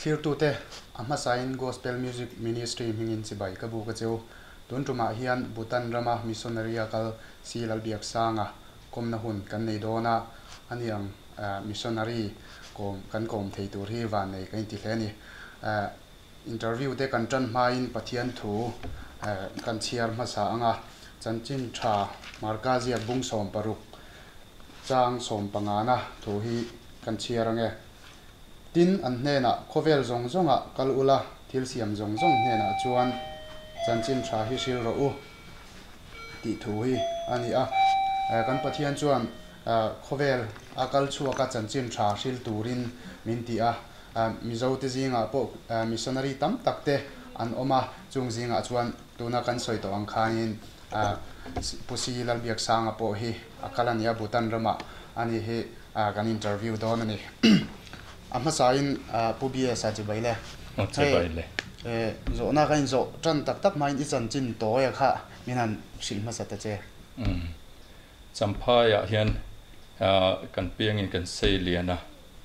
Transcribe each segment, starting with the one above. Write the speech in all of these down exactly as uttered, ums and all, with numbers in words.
clear to te ama sign gospel music ministry hingin chibai ka bu ka cheu tun tuma hian Bhutan rama missionary akal silal biak sanga komna hun kan nei dona aniang missionary kom kan kom thei tur hi van nei kan ti hleni interview te kan tran main pathian thu kan chiar ma sa anga chanchin tha markazi bung som paruk chang som pangana thu hi kan chiar ange tin an hena khovel zong zonga kalula thil siam zong zong hena chuan chanchin tha hi sil ro u ti thu hi ani a kan pathian chuan khovel akal chuaka chanchin tha sil turin min ti a mizo te zinga po missionary tam takte an oma chung zinga chuan tuna kan soi to ang khanin pusi lal biak sanga po hi akalania Bhutan rama ani he kan interview don ani ama sain pubi sa chi baile che baile e zo na kain zo tran tak tak main i chan chin to ya kha minan sil ma sa ta che um champaya hian kan piang in kan sei liana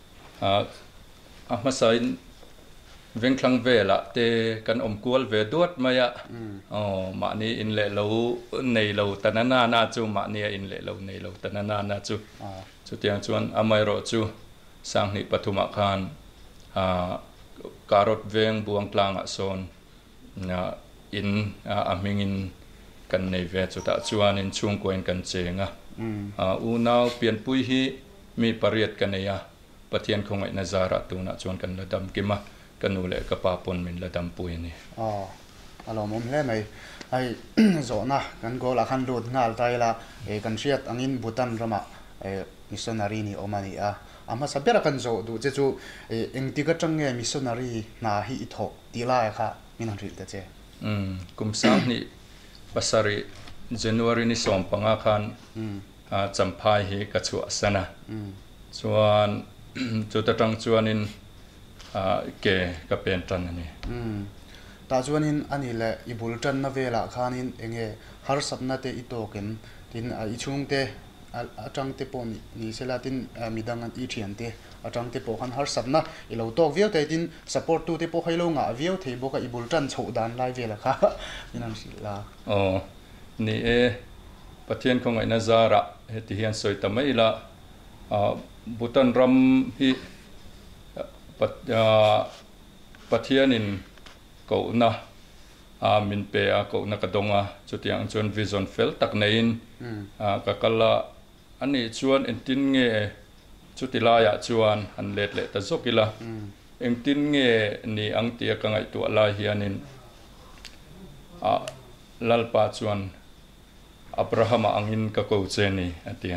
ama sain vengklang vela te kan omkual ve duat maya oh ma ni in le lo nei lo tanana na chu ma ni in le lo nei lo tanana na chu chu tiang chuan amai ro chu sang ni pathuma khan a karot veng buang tlang a son na in a mingin kan nei ve chu ta chuan in chung koin kan chenga a u naw pian pui hi mi pariat kan ya pathian khongai na zara tu na chuan kan ladam kima kanu le ka pa pon min ladam pui ni oh alo mom hle mai ai zo na kan go la khan lut ngal tai la e kan riat angin Bhutan rama e missionary ni omani a ama sabera kan zo du che chu engti ka change missionary na hi i thok tila kha minan ril ta che um kum sang ni pasari January ni som panga khan a champhai hi ka chu asana chuan chu ta tang chuan in a ke ka pen tan ani ta chuan in ani le i bul tan na vela khanin enge har sapna te i token tin i chung te atang te pon ni selatin midang an i thian te atang te po khan har sapna i lo tok viau te tin support tu te po khailo nga viau thei boka i bul tan chho dan lai vela kha minan sila oh ni e pathian khongai na zara heti hian soi tamai la Bhutan ram hi pat pathianin ko na a min pe a ko na kadonga chutiang chuan vision fel tak nein a ka kala ani chuan entin nge chutila ya chuan an let le ta zokila engtin nge ni angtia ka ngai tu ala hianin a lalpa chuan Abraham angin ka ko cheni atia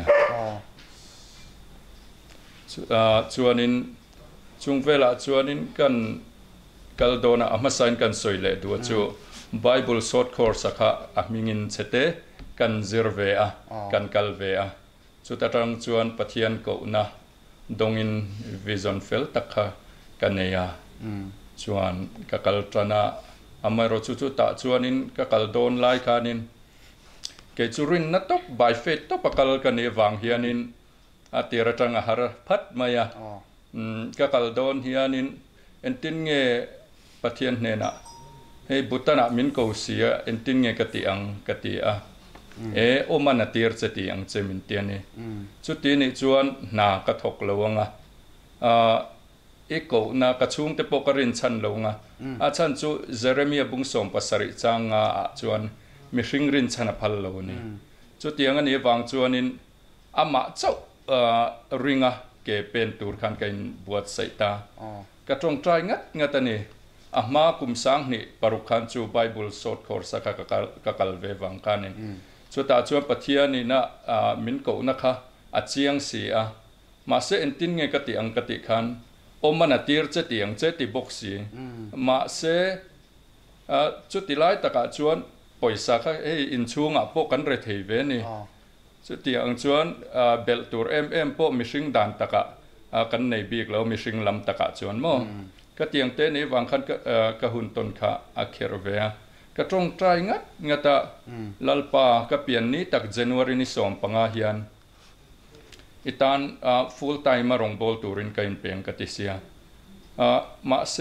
chuanin chung vela chuanin kan kaldona amasain kan soile du chu Bible short course akha amingin chete kan zirve a kan kalve a chu tatang chuan pathian ko na dongin vision fel takha kaneya chuan ka kaltrana amaro chu chu ta chuanin ka kaldon lai khanin ke churin na tok by faith to pakal kane wang hianin atira tanga har phat maya ka kaldon hianin entin nge pathian hena hei Bhutan a min ko sia entin nge kati ang kati a e oman atir cheti ang chemin tiani chuti ni chuan na ka thok lawanga a eko na ka chung te pokarin chan lawanga a chan chu Jeremiah bungsom pasari changa a chuan mi hringrin chana phal lawni chuti anga ni wang chuanin ama chau ringa ke pen tur khan kain buat saita ka tong try ngat ngatani ahma kum sang ni parukhan chu Bible short course ka ka kalve wang kanin chu ta chu pathia ni na min ko na kha achiang si a ma se entin nge kati ang kati khan omana tir che tiang che ti boxi ma se chu tilai taka chuan poisa kha e in chunga po kan re thei ve ni chu tiang chuan bel tur em em po mishing dan taka kan nei bik lo mishing lam taka chuan mo ka tiang te ni wang khan ka hun ton kha akher ve ka tong try ngat ngata lalpa ka pian ni tak January ni som panga hian itan full time rong bol turin kain peng ka tisia อ่ามาเส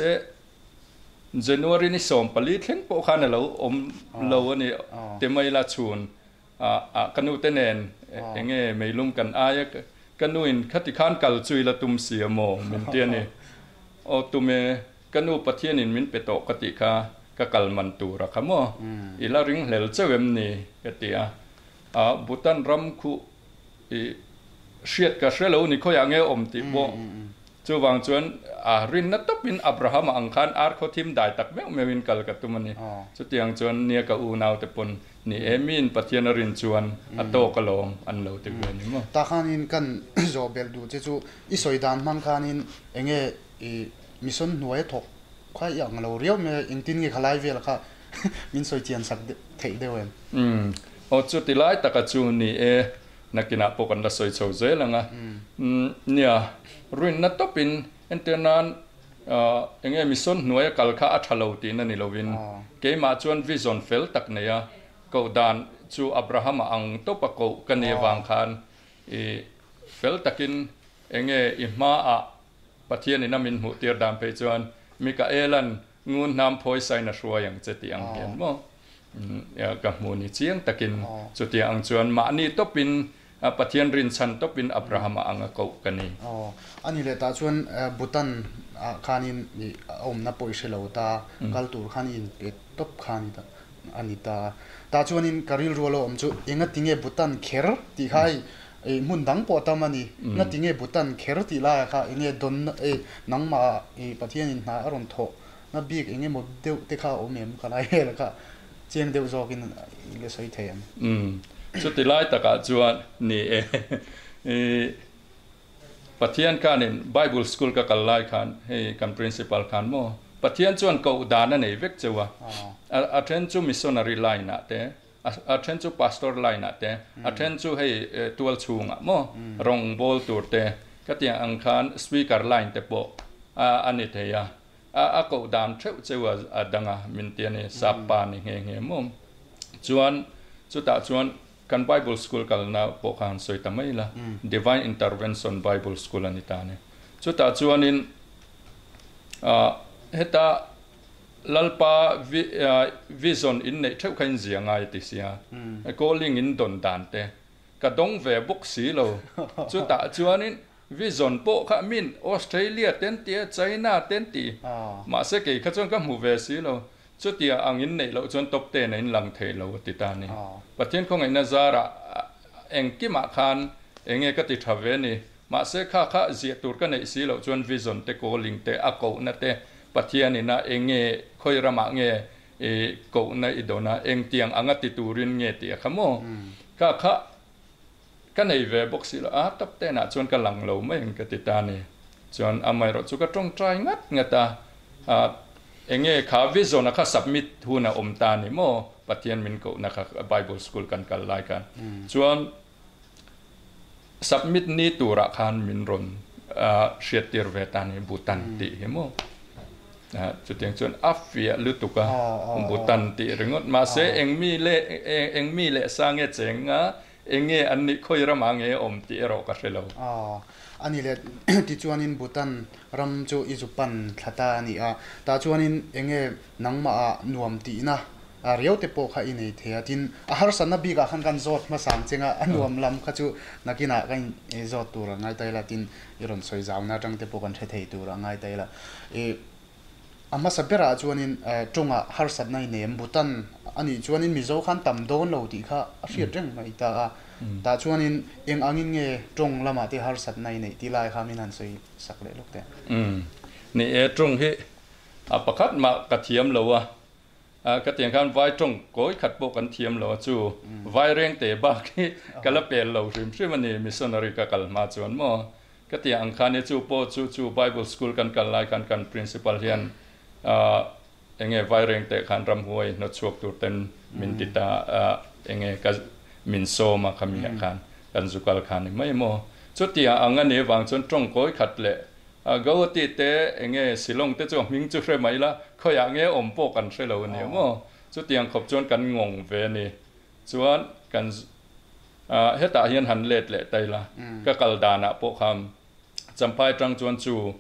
January นี่ส่งผลิตเห็นพวกเขาเนี่ยเราอมเราเนี่ยเต็มไม่ละชุนอ่าอ่ากันอุตเนนเองเงี้ยไม่ลุ่มกันอายกันนู่นขัดที่ข้านกัลจุยละตุมเสียโมมินเตียนี่โอตุเมกันอุปเทียนินมินเปโตกติกากะกัลมันตูระขโมอีลาริงเหลลเจเวมนี่กติอาอ่าบุตันรัมคุอีเชียดกะเชลนี่เขาอย่างเงี้ยอมติโบจูวางจวนอ่ารินนัตบินอับราฮัมอังคารอาร์เขาทิมได้ตักแมวเมวินกัลกัตุมันนี่จุดยังจวนเนี่ยกับอูนาวแต่ปนนี่เอมินปฏิญารินจวนอัตโตกลองอันเลวติเวนี่มั้งตาขานินกันโจเบลดูเจ้าอีสอยดานมันขานินเองเอมิสันหน่วยถกข้าอย่างเราเรียวเมอิงตินงี้ขลายเวลค่ะมินสอยเจียนสักเทเดียวเองอืมโอจุดที่ไล่ตะกจูนี่เอนักกินาปกันละสอยโชเจลังอ่ะอืมเนี่ยรุนนัตบินเอ็นเตอร์นันเอ่อเองมิสันหน่วยกัลข้าอัฐเลวตีนั่นนี่เราวินเกมาจวนวิซอนเฟลตักเนี่ยก็ดานจูอับราฮัมอังตปะโกกันเนวังคานอีเฟลตักินเองอิมาอะปะเทียนี่นามินหูเตียดามไปจวนมิกาเอลันงูนำพอยไซนัสวยังเจติอังเห็นมั้งอยากกับมูนิเจียงตักินจุดที่อังจวนมานี่ตปินปะเทียนรินชันตปินอับราฮัมอังโกกันนี่อ๋ออันนี้เลยตาชวนบุตันขานินอมนับปอยเชลาวตากัลตูร์ขานินเป็ดตบขานิตาอันนี้ตาตาชวนินการิลรัวโลอมจูเองก็ติงเอบุตันเคร์ที่ให้มุนดังปอตามันนี่งั้นติงเอบุตันเคร์ที่ไล่ค่ะเองดอนเอนังมาเอปะเทียนินหาอารมณ์โถนั่นบีกเองโมเดลที่ข้าอมเอ็มกันไอ้แล้วก็เจียงเดวจอกินเลสอยเทียมอืมสุดที่ไล่ตะกาจวนนี่เอเอปะเทียนการนินไบเบิลสคูลกับกัลไลคันให้กัน principal คันโมปะเทียนจวนก็อุดานั่นเองเวกเจวะอาเทนจูมิสซอนารีไลน์นะเตอาเทนจูพาสตอร์ไลน์นะเตอาเทนจูให้ตัวชูงะโมรองบอลตัวเตก็ที่อังคารสปีกเกอร์ไลน์เตโปอันนี้เทียอาก็อุดานเท่าเจวะดังอ่ะมินเตียนี่สับปานี่เฮงเฮโมจวนจุดตาจวนกันไบเบิลสคูลกันนะปกหันสวยทำไมล่ะ Divine Intervention Bible School อันนี้ตาเนี่ยจุดตาจวนนินอ่าเฮตาลัลปาวิซอนอินเนเท่ากันเสียงไงติเสียก็ลิงอินดอนดานเตกระดงเวบุกสีเราจุดตาจวนนินวิซอนโปขมินออสเตรเลียเต็นตีไชน่าเต็นตีมาเสกขจนก็มูเวสีเราจุดที่อังอินเนเราจนตบเตนในหลังเทเราติดตานี่ประเทศของไอ้นาซาระเองกิมาคานเองก็ติดทาวเวนี่มาเสกข้าข้าเสียตัวกันในสีเราจนวิซอนเตโกลิงเตอโกนั่นเตปะเทียนี่นะเองเงยคอยระมาเงยเอกูนะอิโดนะเองเตียงอังติตูรินเงยเตียขโมก็ค่ะกันในเว็บสิละอ่ะตับเตนะจนกำลังเราไม่เห็นกติตานี่จนอเมริกาจุกตรงใจงัดงัดตาอ่าเองเงยข้าวิโซนะข้าสับมิดหูนะอมตานี่โมปะเทียนมินกูนะข้าไบเบิลสคูลกันกันไล่กันจนสับมิดนี้ตัวรักขันมินรอนอ่าเชียติร์เวตานี่บุตันติเห็นโมนะจุดอย่างส่วนอัฟเฟียลุตุกะบุตันติเรื่องมาเสเองมีเล่เองเองมีเล่สร้างเงเจงะเองเงอันนี้คอยระมังเงอมติเอรอกาเชลอ๋ออันนี้เล่ที่ชวนินบุตันรำจูอิจุปันทัตานี่อ่ะแต่ชวนินเองเงนังมานวมตีนะเรียวเตโปข้าอินเอเทียทินอาหารสันนบีกับขันกันจอดมาสั่งเจงอ่ะนวมลำข้าจูนักกินอ่ะกันจอดตัวละไงแต่ละทินยรอนสวยจาวนะจังเตโปกันเทเทตัวละไงแต่ละเออามาสับเปร่าจวนินจงอ่ะฮาร์สัตในเนมบุตันอันนี้จวนินมิโซขันต่ำโดนเราดีค่ะเสียจังไม่ตาแต่จวนินเองอังอินเงจงละมาที่ฮาร์สัตในในที่ไล่ข้ามินันสวยสักเล็กลูกแต่อืมนี่เอจงที่อ่ะประคัดมากระเทียมเราอ่ะอ่ากระเทียมขันไว้จงก้อยขัดโปกันเทียมเราจู่ไว้เร่งเตะบ้าที่กระเปลเราริมซึ่งมันนี่มิสซนาริกากัลมาจวนมั่วกระเทียมขันเนี่ยจู่โปจู่จู่ไบเบิลสคูลกันกันไล่กันกัน principal เฮียนอ่าเองเงไวเร่งเตะขันรำหวยนัดชวกตัวเต็นมินติตาอ่าเองเงก็มินโซมาขมิ้นขันกันสุกัลขันไม่โมจุดที่อ่างเงี้ยวางจนตรงก้อยขัดเละอ่าก็ติเตะเองเงสิลงเตะจงมิงจุเรไม่ละเขาอยากเงี้ยอมโปกันเสลวเนี่ยโมจุดที่อ่างขบจนกันงงเวนี่ส่วนกันอ่าเฮตาเฮียนหันเล็ดเละไตละก็กัลดานะโปคำจำพายจังจวนจูเอ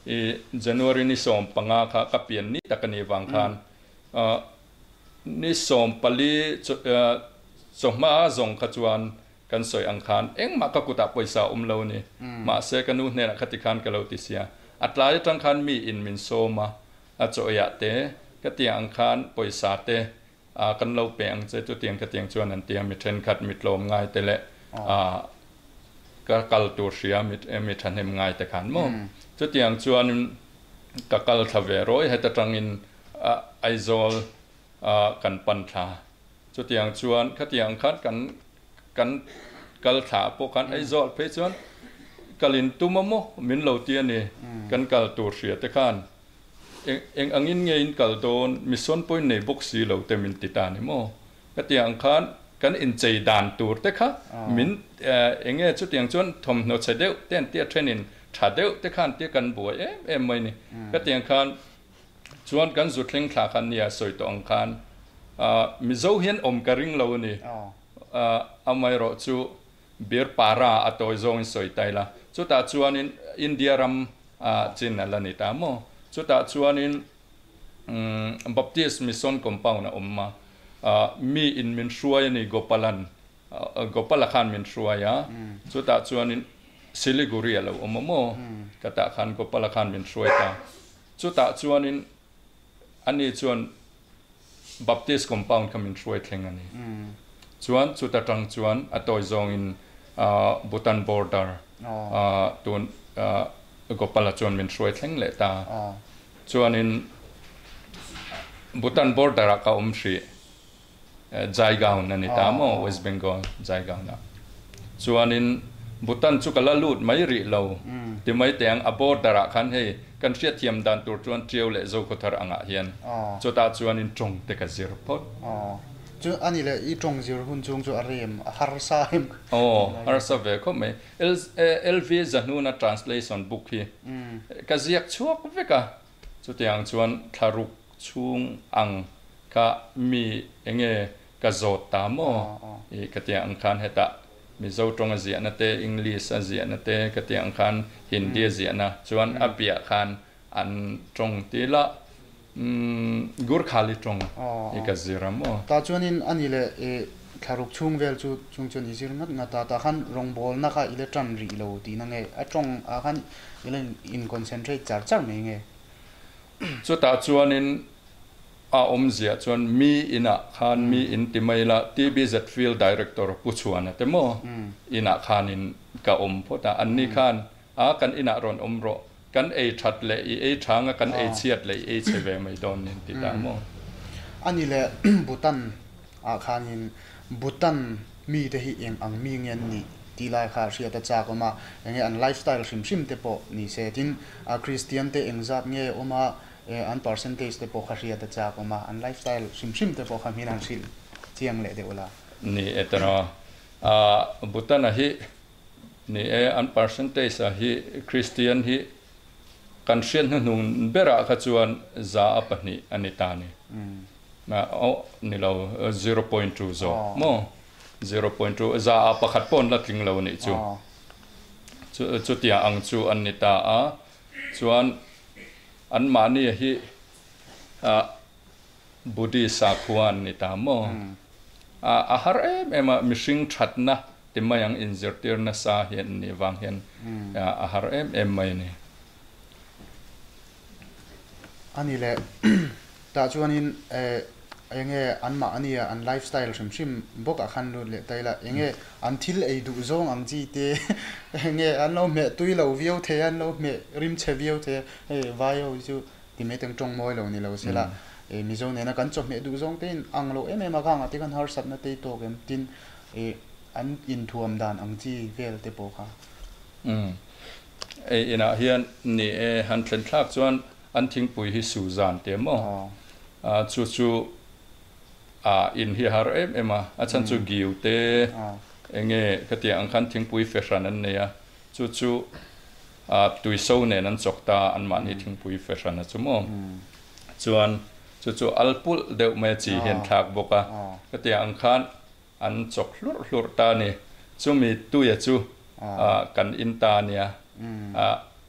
อี January นี่ส่งปังอาค่ะกับเปลี่ยนนี่ตะกันนี่วางคันอ่านี่ส่งปลีเอ่อส่งมาส่งขจวนกันสวยอังคารเอ็งมากกุตาปอยสาอุมเลวนี่มาเสกนูเนี่ยคติคันกันเลวติเสียอัตลายจังคันมีอินมินโซมาอัจอยะเตกติอังคารปอยสาเตอ่ากันเลวเปียงเจตุเตียงกติยงจวนนันเตียงมิเทนขัดมิตรลมง่ายเตเลอ่าก็กัลตูเสียมิเอมิทันเฮมง่ายแต่ขันมั่งจุดอย่างจวนก็กัลทเวโรยให้ตรังอินไอโซลกันปันทาจุดอย่างจวนคติอังคารกันกันกัลถาพวกกันไอโซลเพชรวนกัลินตุมโมมินเหลาเตียนี่กันกัลตูเสียแต่ขันเองเองอังอินเงินกัลโดนมิส่วนปอยในบุกสีเหลาเตมินติตานิโมคติอังคารกันอินใจดานตูร์แต่ค่ะมินเอ่อเองเงี้ยจุดอย่างจวนทอมโนเชเดลเต้นเตี้ยเทรนินถ้าเดลแต่ขันเตี้ยกันบัวเอ๊ะเอ็มไม่นี่คติอังคารจวนกันสุดเล่งขาคันเนี่ยสวยตัวอังคารอ่ามิโซเฮียนอมกระริงเหลานี่อ่าเอาไม่รอจูเบียร์ปาราอัตโตโซนสวยไตละจุดตาจวนอินอินเดียรัมอ่าจีนนั่นละนี่ตามโมจุดตาจวนอินอืมบัพติสมิซอนคอมเพานะอมมาอ่ามีอินมินช่วยนี่โกปาลันอ่าโกปาลคันมินช่วยอ่ะจุดตาจวนอินซิลิกุริอาละอมโมกตาคันโกปาลคันมินช่วยตาจุดตาจวนอินอันนี้จวนบัพติสคอมเพาคำมินช่วยเท่งอันนี้จวนจุดตาจังจวนอัตโตโซนอินอ่าบูตันบอร์เดอร์อ่าตัวอ่าก็ปลาจวนมินช่วยเท่งเลยตาจวนอินบูตันบอร์เดอร์ก็อมชีใจกาวนั่นนี่ตามอเวสต์เบงกอลใจกาวนะจวนอินบูตันจุกละลูดไม่รีเราที่ไม่แต่งอบอร์เดอร์คันให้กันเสียเทียมดันตัวจวนเจียวเลยโจกุตรอ่างเฮียนจุดตาจวนอินตรงเด็กสิรพดจูอันนี้เลยอีตรงจิรหุ่นจงจูอารีมฮาร์ซาฮิมโอ้ฮาร์ซาเวก็ไม่เอลเอลวีจะนู่นนะ translation book ฮีก็เรียกชัวก็เวก้าจุดอย่างจวนทารุกชุงอังก็มีเองเงก็โจตามโออีก็ที่อังคารเหตุมีโจตรงอาเซียนนั่นเตอังกฤษอาเซียนนั่นเตก็ที่อังคารฮินดีอาเซียนนะจวนอาเบียคันอันตรงที่ละกูร์ขาลิตรงอีกสิรามัวตาจวนินอันนี้เลยเอคารุกชุงเวลจูชุงจวนอีสิรมัดงาตาตาขันรองบอลนักอิเล็กทรอนรีโลดีนั่งเงอตรงอาขันอิเล็กอินคอนเซนเทรตจัดจังไม่เงจุดตาจวนินอาอมเสียจวนมีอินะขันมีอินติไม่ละทีบีเซตฟิลด์ดีเรคเตอร์ผู้ชวนนะแต่โมอินะขันอินกับอมเพราะแต่อันนี้ขันอากันอินะรอนอมโรกันเอชัดเลยเอช้างกันเอเชียดเลยเอเชเวไม่โดนนินติดตามอันนี้แหละบุตันอาคานินบุตันมีแต่ที่เองอังมีเงินนี่ทีไรค่ะเสียแต่จากออกมาอย่างเงี้ยอันไลฟ์สไตล์ชิมชิมเตปอนี่เสตินอาคริสเตียนเตเองจัดเงี้ยออกมาเอออันเปอร์เซนเทจเตปอค่ะเสียแต่จากออกมาอันไลฟ์สไตล์ชิมชิมเตปอค่ะมีนันสิลเจียงเลยเดี๋ยวละนี่เอตระอ่าบุตันอะฮินี่เออันเปอร์เซนเทจอะฮิคริสเตียนฮิกันเชียนหุ่นเบระขจวนซาอัปนี่อันนี้ตานี่มาเอานี่เรา zero point two โซโม zero point two ซาอัปขัดปนละทิ้งเรานี่จูจูจุดที่อังจูอันนี้ตาอ่ะจวนอันมานี่ฮีอ่ะบุดีสักวันนี่ตาโมอ่ะอาหารเอ็มเอ็มมิชิงชัดนะที่มายังอินเซอร์เตอร์น่ะสาเห็นนี่วางเห็นอาหารเอ็มเอ็มไม่นี่อันนี้แหละแต่ชวนินเอ่อยังไงอันมาอันนี้อันไลฟ์สไตล์ชิมชิมบอกอาคันรู้เลยแต่ละยังไงอันที่ไอ้ดูซองอังจีเตยังไงอันเราเมื่อตุยเราวิวเทียนเราเมื่อริมเชวิวเทียเอ้วายเอาจู่ที่ไม่ต้องจงมอยเรานี่เราเสียละเอ้มีซองเนี่ยนะกันจบเมื่อดูซองเต้นอังเราเอ้ไม่มาข้างอ่ะที่กันฮาร์สัตนะเตยโตกันทินเอ้อันอินทวมดานอังจีเวลเตปโอค่ะอืมเอ้ยนะเฮียนนี่เอ้ฮันเทนทักส่วนอันทิ้งปุ๋ยให้สูจานเต็มอ่ะจู่จู่อ่าอินฮิฮาร์เอ็มเอ็มอ่ะอาจารย์จู่กิวเตเองเงี้ยก็ที่อังคันทิ้งปุ๋ยเฟรชันนั่นเนี่ยจู่จู่อ่าตุยโซ่เนี่ยนั่นจกตาอันมันนี่ทิ้งปุ๋ยเฟรชันนั่นจู่มั้งส่วนจู่จู่อัลปุลเดี๋ยวไม่จีเห็นทักบอกอ่ะก็ที่อังคันอันจกลุดลุดตาเนี่ยจู่มีตุยจู่อ่ากันอินตาเนี่ยอ่า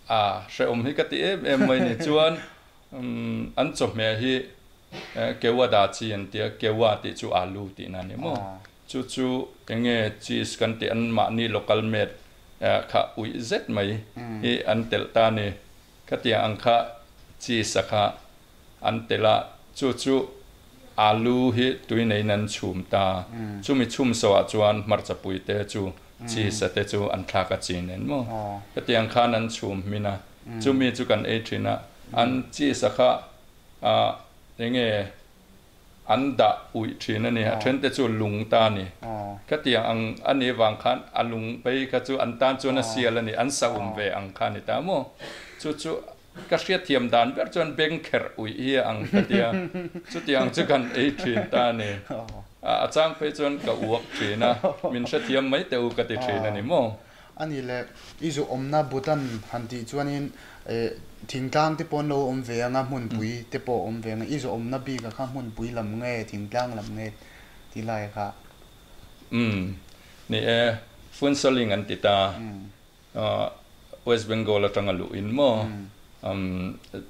อ่าเชื่อมให้กติเอ็มเอ็มไม่เนี่ยชวนอันจบเมื่อที่เกว่าดาจีนเดียเกว่าติจูอาลูตินั่นเนี่ยมั้งจูจูยังไงจีสกันติอันมานี่ local made ข้าอุยเซ็ตไหมอีอันเตลตานี่กติอังข้าจีสักอันเตละจูจูอาลูฮิตุยในนั้นชุมตาจูมีชุมสวัสดิ์จวนมาร์จปุยเตจูจีสเตจูอันทากจีนนั่นมั้งกติอังข้านั้นชุมมินะจูมีจูกันเอทรินะอันจีสักอ่ายังไงอันดาอุยทรินั่นเนี่ยเทรนเตจูลุงตานี่กติอังอันนี้วางขันอันลุงไปกจูอันตานจูนัสเซียแล้วนี่อันสาวมเวอังขันนี่ตามั้งจูจูก็เสียเทียมดานแบบจนเบงเคอร์อุยเฮียอังกติยจุดยังจุกันเอทรินตานี่อาจารย์ไปจนกับอวกทรินะมินเสียเทียมไม่เตอุกติทรินั่นนี่มั้งอันนี้แหละอีจูอมนาบุตันฮันติจวนนี้เอ่อทิ้งกลางที่ปนโลอมเวียงอ่ะมุนปุยที่ปออมเวียงอีจูอมนาบีกับข้ามุนปุยลำเงยทิ้งกลางลำเงยที่ไรค่ะอืมนี่เอฟุนสลิงอันติตาอ่าเวสต์เบงกอลตั้งอาลุอินมั้งอืม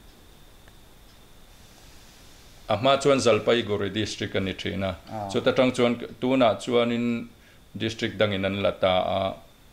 อามาชวนจัลไปกุรีดิสตริกกันนี่ทีนะสุดท้ายตั้งชวนตัวน่ะชวนอินดิสตริกดังอินันละตาอ่า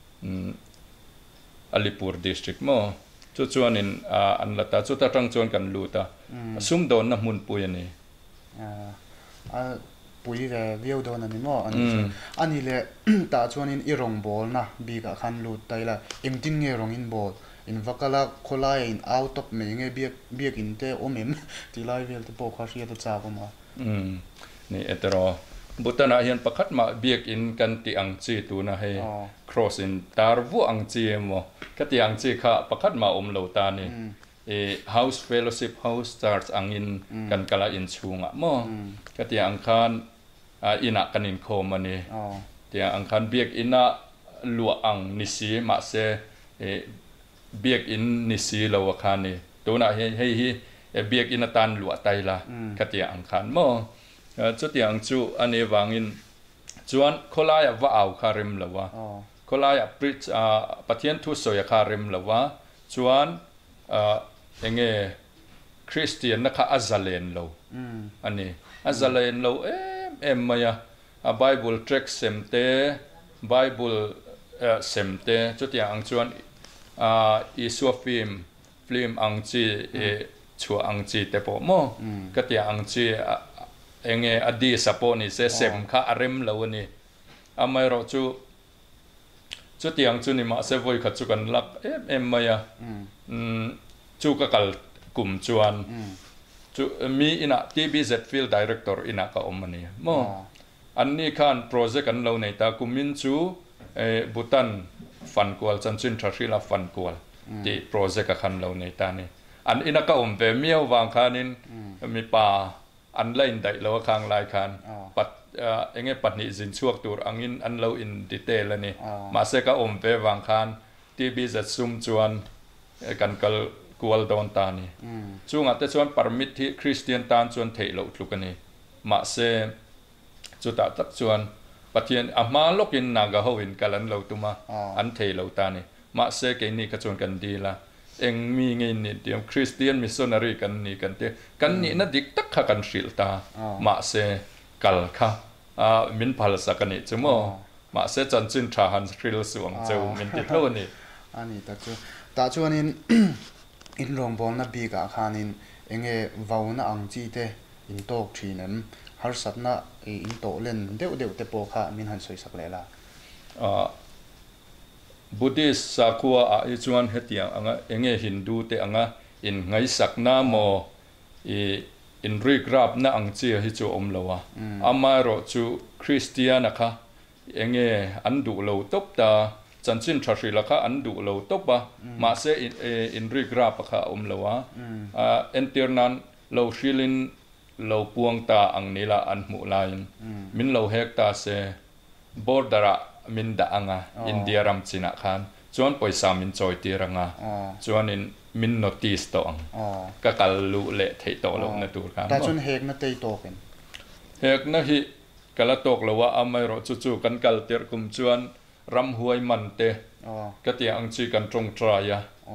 อลิปูร์ดิสตริกมั้งจุดชวนอินอ่าอันละตาสุดท้ายตั้งชวนกันลูตาซุ่มโดนนะมุนปุยนี่อ่าปุยเลยวิวโดนอันนี้มั้งอันนี้อันนี้เลยตาชวนอินอีรองบอลนะบีกับขันลูตายละอิมตินเงรองอินบอลอินวักละคนไล่อินเอาท็อปเมย์เงี้ยเบียกเบียกอินเตอโอเมมที่ไล่เวลที่ปกครองเสียตัวจ้าผมว่าอืมนี่เอตรอบุตรนาเฮียนประคัดมาเบียกอินกันที่อังจีตัวนะให้ครอสอินตาร์วัวอังจีมั้งก็ที่อังจีข้าประคัดมาอมโลตานี่เอ House Fellowship House Stars อังอินกันกะละอินชูงะมั้งก็ที่อังคารอ่าอินักกันอินโคมันนี่ที่อังคารเบียกอินะลัวอังนิสีมาเซเอเบียกอินนิสีลาวคานี่ตัวน่ะให้ให้ให้เบียกอินตันลัวไตละก็ที่อังคารมั้งจุดอย่างจู่อันนี้วางอินจวนคนลายว่าเอาคาริมละวะคนลายปริชอ่าปะเทียนทุสอยคาริมละวะจวนอ่าเองเอคริสเตียนนักอัซาเลนเราอันนี้อัซาเลนเราเอ็มเอ็มมายาไบเบิลเทร็กเซมเตไบเบิลเอ่อเซมเตจุดอย่างจวนอ่าอิสวาฟิมฟิล์มอังจีเอชัวอังจีเตปโมก็ที่อังจีเองอดีสปอนี่เสเซมข้าอารมแล้วนี่อาไม่รู้จูจุดที่ยังจูนี่มาเสวยขัดจุกันลักเอ็มเอ็มมาอะจูก็กัลกลุ่มจวนจูมีอินะทีบีเซตฟิลด์ดีเรคเตอร์อินะก็อมมันนี่โมอันนี้ขันโปรเจกต์กันเราในตากุมินจูเอบุตันฟันกวลจันจินทรัชิลาฟันกวลที่โปรเจกต์กันเราในตานี่อันอินะก็อมเปมียววางขานินมีป่าอันไล่ได้เราข้างลายคันปัดเอ่อเองปัดนี่สินช่วงตัวอังอินอันเราอินดีเทลแล้วนี่มาเสกอมเปวางคันที่บีจะซุ่มจวนกันกัลกวลดอนตานี่ช่วงอัตชวนปรมิตที่คริสเตียนตานชวนเทเราทุกกันนี่มาเสจุดตักชวนปัจเจียนอามาลกินนากาหวินกัลันเราตุมาอันเทเราตานี่มาเสกนี่กระชวนกันดีละเองมีเงินนี่เดียวคริสเตียนมิสชันนารีกันนี่กันเตกันนี่น่าดิกตักข้ากันสิลตามาเสกัลข้าอ่ามินพัลสักกันนี่จมูกมาเสจันจินทราหันสริลสวงเจ้ามินติโทนี่อันนี้ตาจูตาจูนี่อินรองบอลน่ะบีกอาคานินเองเอวาวน่ะอังจีเตอินโตกทีนั้นฮาร์สัตน่ะอินโตเล่นเดี๋ยวเดี๋ยวเตโปข้ามินหันสวยสักเลยล่ะอ่าบุติสักว่าอิจวนเฮตียงอ่ะเองฮินดูเตอ่ะอินไงสักน้าโมอินริกราบน่ะอังจีฮิจูอมลาวะอามาโรจูคริสเตียนนะคะเองอันดูโลตบตาจันจินทรัชิลค่ะอันดูโลตบะมาเสอินริกราบค่ะอมลาวะอ่าเอ็นเตอร์นันโลชิลินโลปวงตาอังนิลาอันมุลายนมินโลเฮกตาเซบอร์ดาระมินดาอังอินเดียรัมจินะคันจวนปอยสามินจอยตีรังอ่ะจวนอินมินโนติสโตอังก็กัลลุเละเทโตโลนตัวกันแต่จวนเฮกนั่นเทโตกันเฮกนั่นฮิกัลตกแล้วว่าอเมริกาจู่ๆกันกัลเตอร์กุมจวนรำหวยมันเตก็ที่อังจีกันตรงตรายะ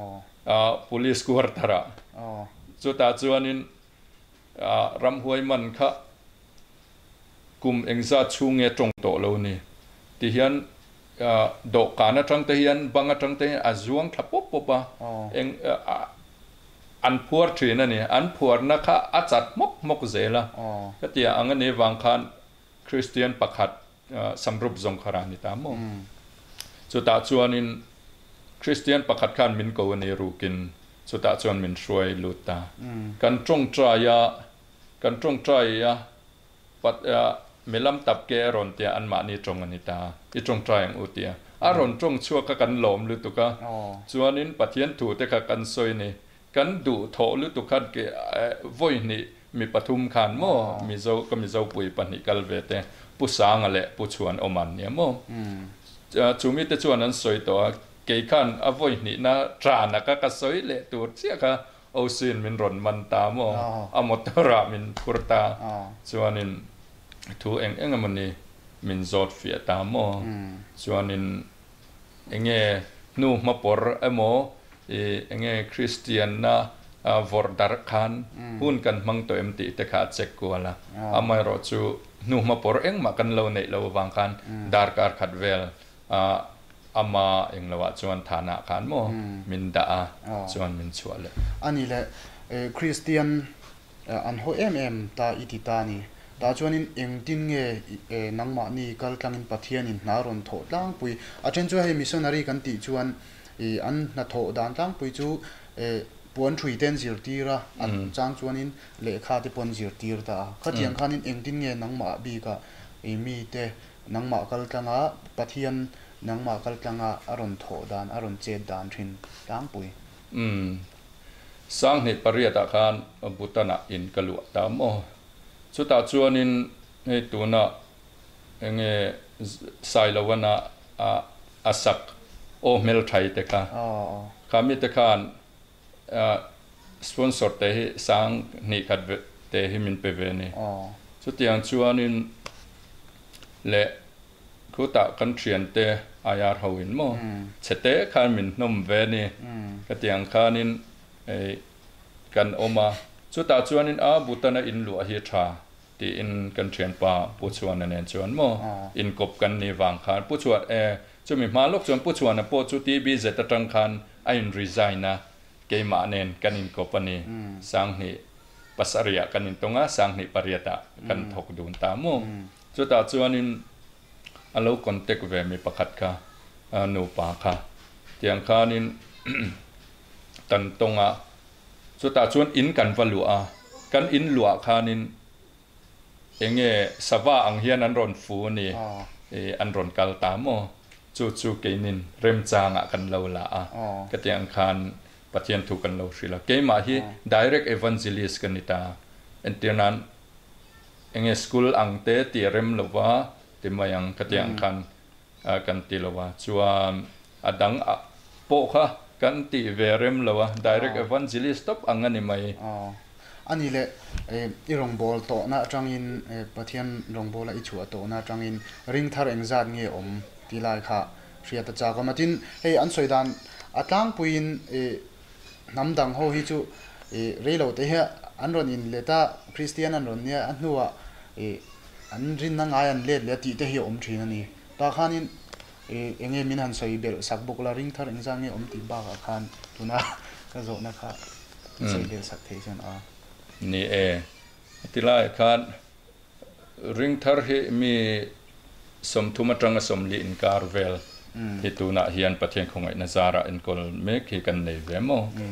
อ่า police กูหัดทาระจุดตาจวนนินอ่ารำหวยมันค่ะกุมเอ็งซาชูเงตรงโตเลวนี่ที่เฮียนดอกการนั่งที่เฮียนบางนั่งที่อาจวงขับปุ๊บปุ๊บอ่ะเอ็งอันพัวทรีนั่นนี่อันพัวนักข่าอาจัดมกมกเจล่ะก็ที่อังนี้วางคันคริสเตียนปักขัดสำรูปจงคารานิตามงจุดตาจวนนินคริสเตียนปักขัดขันมินโกวันนี้รูกินจุดตาจวนมินช่วยลุตตากันจงใจยากันจงใจยาปัดเมลัมตับเกรอนเตียอันมานี่จงอันนี้ตาอีจงใจอย่างอุติยอารอนจงชัวกันหลอมหรือตุกะจวนนินปัจเจียนถูแต่กันซอยนี่กันดูโถหรือตุกันเกvoiนี่มีปฐุมขานโมมีเจ้าก็มีเจ้าปุยปันนิกัลเวเตผู้สางอะไรผู้ชวนอมันเนี่ยโมจูมิตชวนนั้นสวยตัวเกี่ยขันอvoiนี่นะจานักก็สวยเลยตัวเสียก็โอซินมินรอนมันตาโมอมตรามินปุรตาชวนินทูเองเองมันนี่มินจอดฟิตามโมชวนินเองเงนูมาปอร์เอโมเองเงคริสเตียนนะวอร์ดาร์คันหุ่นกันมังตัวเอ็มติแต่ขาดเช็กกัวละอามายรอจูนูมาปอร์เองมากันเลวเนเลวบางคันดาร์การขัดเวลอามาเองละว่าชวนฐานะขันโมมินดาชวนมินชัวเลยอันนี้แหละคริสเตียนอันโฮเอ็มเอ็มตาอิติตานี่ตาชวนินเองติงเงนังมานี่กัลกังอินปัทเทียนินนารอนโถล่างปุยอาจารย์ช่วยให้มิชชันนารีกันติชวนอันนัทโถดานล่างปุยจูปวนถุยเต้นจิรตีระอันจางชวนินเลขาที่ปวนจิรตีร์ตาขัดยังขันินเองติงเงนังมาบีกะมีเตนังมากัลกังอาปัทเทียนนังมากัลกังอาอารอนโถดานอารอนเจดานทินล่างปุยอืมสังเหตุปริยตาคานบุตนะอินกลัวตามโมสุดท้ายชวนินให้ตัวน่ะเองสายละวันน่ะอาศักโอเมลไทยเตค่ะขามิตะคานสปอนเซอร์เตะสังนี่ขัดเตะให้มินเปเวนี่สุดที่อันชวนินเละคุตะกันเชียนเตะอายาร์ฮาวินโมเชเตะคานมินนมเวนี่ก็ที่อันคานินกันออกมาสุดท้ายชวนินอาบุตรน่ะอินหลัวเฮียชาที่อินกันเชียนป่าผู้ชวนนั่นเองชวนโมอินกบกันในวางคานผู้ชวนเอจะมีมาลูกชวนผู้ชวนนะผู้ชุติบีเจตตังคานไอ้อินรีไซน์นะเกมาเนนกันอินกบนี่สังหิปัสริยกันอินตรงอ่ะสังหิปริยตะกันทกดูนตามโมสุดท้ายชวนินอาลูกคอนเทกเวมีประคัดค่ะนูปาค่ะเตียงคานินตันตรงอ่ะสุดท้ายชวนอินกันวัลัวกันอินหลัวคานินเองเอสวะอังเฮียนอันรอนฟูนี่อันรอนกัลตามโมจูจูเกนินเริ่มจางอ่ะกันเลวละอ่ะก็เตียงคานปฏิญถูกกันเลวสิละเกมาฮี direct evangelist กันนิตาเอ็นเตียนั้นเองเอสคูลอังเตตีเริ่มเลวะที่มายังก็เตียงคานกันตีเลวะชวนอดังโปค่ะกันตีเวเรมเลวะ direct evangelist ตบอังอันนี้ไม่อันนี้แหละอีรองบอลโตนะจังอินปะเทียนรองบอลอีชัวโตนะจังอินริงทาร์เอ็งซาดเงี้ยอมทีไลค่ะเสียตาจากมาทินเฮอันสวยดานอัตลังปุยนน้ำดังโฮฮิจูเรียลเตะอันรอนอินเลต้าคริสเตียนอันรอนเนี่ยอันหัวอันรินนั่งไออันเล็ดเลติเตะเฮอมทีนั่นนี่ตาขานินเอ็งเอมินหันสวยเบลสักบุกลาริงทาร์เอ็งซาดเงี้ยอมตีบ้ากับขานตุนะก็โจนะคะสวยเบลสักเทชันอ่ะนี่เอที่ไล่คานริงทาร์เฮมีสมทุมาจังสมลีอินคาร์เวลที่ตัวน่ะเฮียนประเทศของไอ้นาซาระอินคอลเมกที่กันในเวโม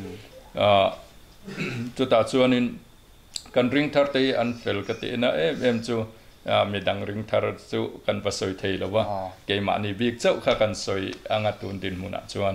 จุดตัดส่วนนี้กันริงทาร์ที่อันเฟลกติน่ะเอ็มจูมีดังริงทาร์จูกันภาษาไทยแล้วว่าเกมานี่บิ๊กเจ้าข้ากันสวยอ่างตุนดินมุนักชวน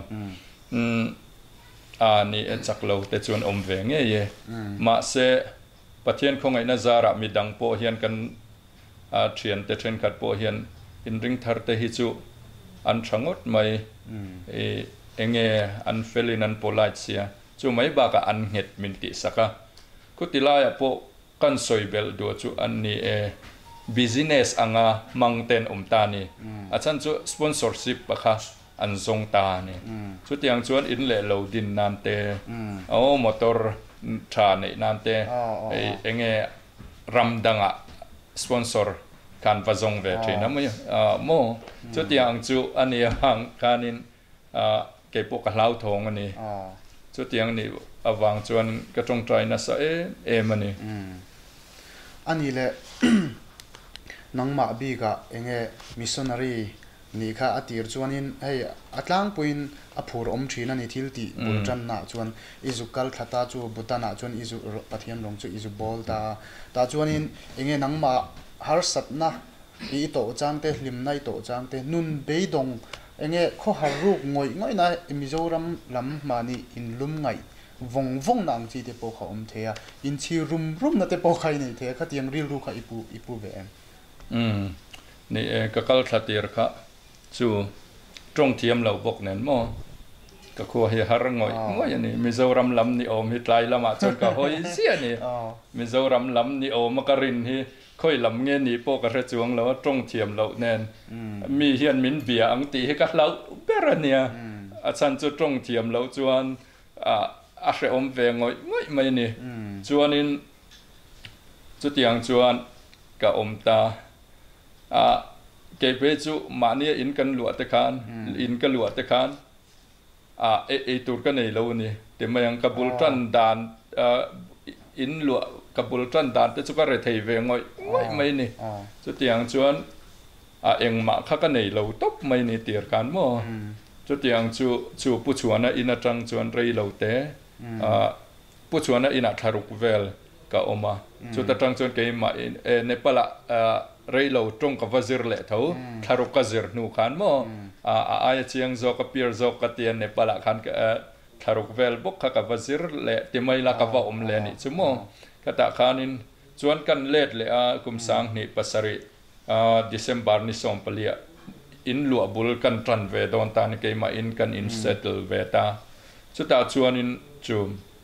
อันนี้เอ็นจักเราแต่ชวนอมเวงเงี้ยมาเสประเทศของไอ้นาซาระมีดังโปเฮียนกันเทียนแต่เทรนขัดโปเฮียนอินริงทาร์เตฮิจูอันช่างอดไม่เอเงอันเฟลินันโปไลเซียจูไม่บากอันเห็ดมินติสักคุติลายโปกันสวยเบลดูจูอันนี้เอบิสเนสอ่างมังเตนอมตานีอาจารย์จูสปอนเซอร์ชิพปะค่ะอันทรงตานี่ชุดอย่างชวนอินเล่เราดินนานเตเอามอเตอร์ชานี่นานเตไอเองรำดังอ่ะสปอนเซอร์การผสมเวทีนะมั้ยอ่าโมชุดอย่างจูอันนี้ห่างการนินอ่าเก็บพวกเหล้าทองอันนี้ชุดอย่างนี้อวางชวนกระจงใจนะสะเอเอมันนี่อันนี้แหละนังมาบีกะเองมิสชันนารีนี่ค่ะอติรชวนินเฮ้ยอัตลังปุยนอภูรอมชีนันนี่ทิลตีบุจันนะชวนอิจุกัลทัตาจูบุตานะชวนอิจุปัทยันลงจูอิจุบอลตาตาชวนินเองนังมาฮาร์สัตนะอีโตจางเตลิมไนโตจางเตนุนเบยดงเองข้อฮารุกงอยงอยนะมิโซรัมลำมานี่อินลุมไงวงวงนางจีเตปอเขาอมเทียอินชีรุมรุมนะเตปอใครนี่เทียขัดยังริลูกอิปูอิปูเวมอืมนี่เองก็กัลทัตย์ค่ะจูตรงเทียมเราบอกเน้นมั้งก็คัวเฮียฮารงอยงอยนี่มิโซรัมลำนี่โอมิตไลละมาจนก็หอยเสียนี่มิโซรัมลำนี่โอมกรินที่ค่อยลำเงี้ยนี่ปกระจวงแล้วตรงเทียมเราเน้นมีเฮียนมินเบียอังตีให้กับเราเบรเนียอาจารย์จะตรงเทียมเราจวนอ่าอาเสอมเวงงอยงอยไม่นี่จวนนินจุดอย่างจวนกับอมตาอ่าเก็บไว้จูมาเนี่ยอินกันหลวดตะคานอินกันหลวดตะคานอ่าเอเอตูร์กันในเรานี่แต่มายังกับุลตันดานอ่าอินหลวดกับุลตันดานแต่จุกอะไรไทยเวงงอยงอยไม่นี่จุดอย่างจวนอ่าเองมาข้ากันในเราตบไม่นี่เตียร์กันมั้งจุดอย่างจูจูผู้ชวนนะอินาจังจวนเรย์เราเตะอ่าผู้ชวนนะอินาทารุกเวลก็ออกมาจุดจังจวนเกี่ยมาเอเนปละอ่าเรย์เราตรงกับวาซิร์เละเท่าทารุกวาซิร์นูขันมั้งอ่าอายเชียงโซกับพิร์โซกับเตียนเนปละขันกับทารุกเวลบุกกับวาซิร์เละที่ไม่ละกับว่าอมเลนิชั่วโมงก็ตะขันินจวนกันเล็ดเลยอ่ะกุมสังนี่ปัสริอ่าเดือนบาร์นิสอมเปลี่ยอินลัวบุลกันทรันเวดอนตานี่เกี่ยมาอินกันอินเซตลเวตาสุดท้ายจวนอินจู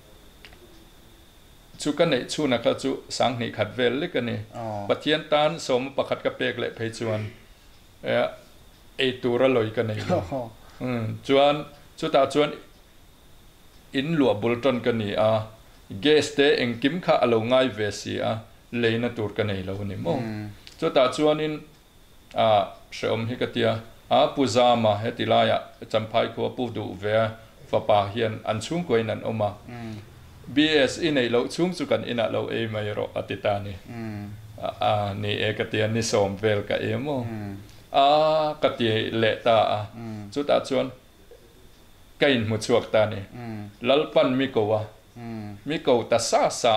ชูกันเนี่ยชูนักจูสังนี่ขัดเวลเลยกันเนี่ยปะเทียนตานสมประคัดกับเปกเละเพจวนเออไอตัวระลอยกันเนี่ยอืมจวนสุดท้ายจวนอินลัวบุลตันกันนี่อ่ะเกสเตเองกิมข้าเราง่ายเวสีอ่ะเลยนะตัวกันเนี่ยเราเนี่ยมั้งสุดท้ายจวนอินอ่าเชื่อมให้กันเตียอ่ะปูซามาเฮติลายะจำพายขัวปูดูเวฟ้าป่าเฮียนอันชุ่มกวยนั่นออกมาบี เอส in ในเราชุ่มสุกันอินะเราเอไม่รออติตานี่อ่านี่เอกตียนิสอมเวลกับเอโมอ่ากตีเละตาสุดท้ายชวนกินมุดชวกตานี่ลัลปันมิโกวะมิโกตาซาซา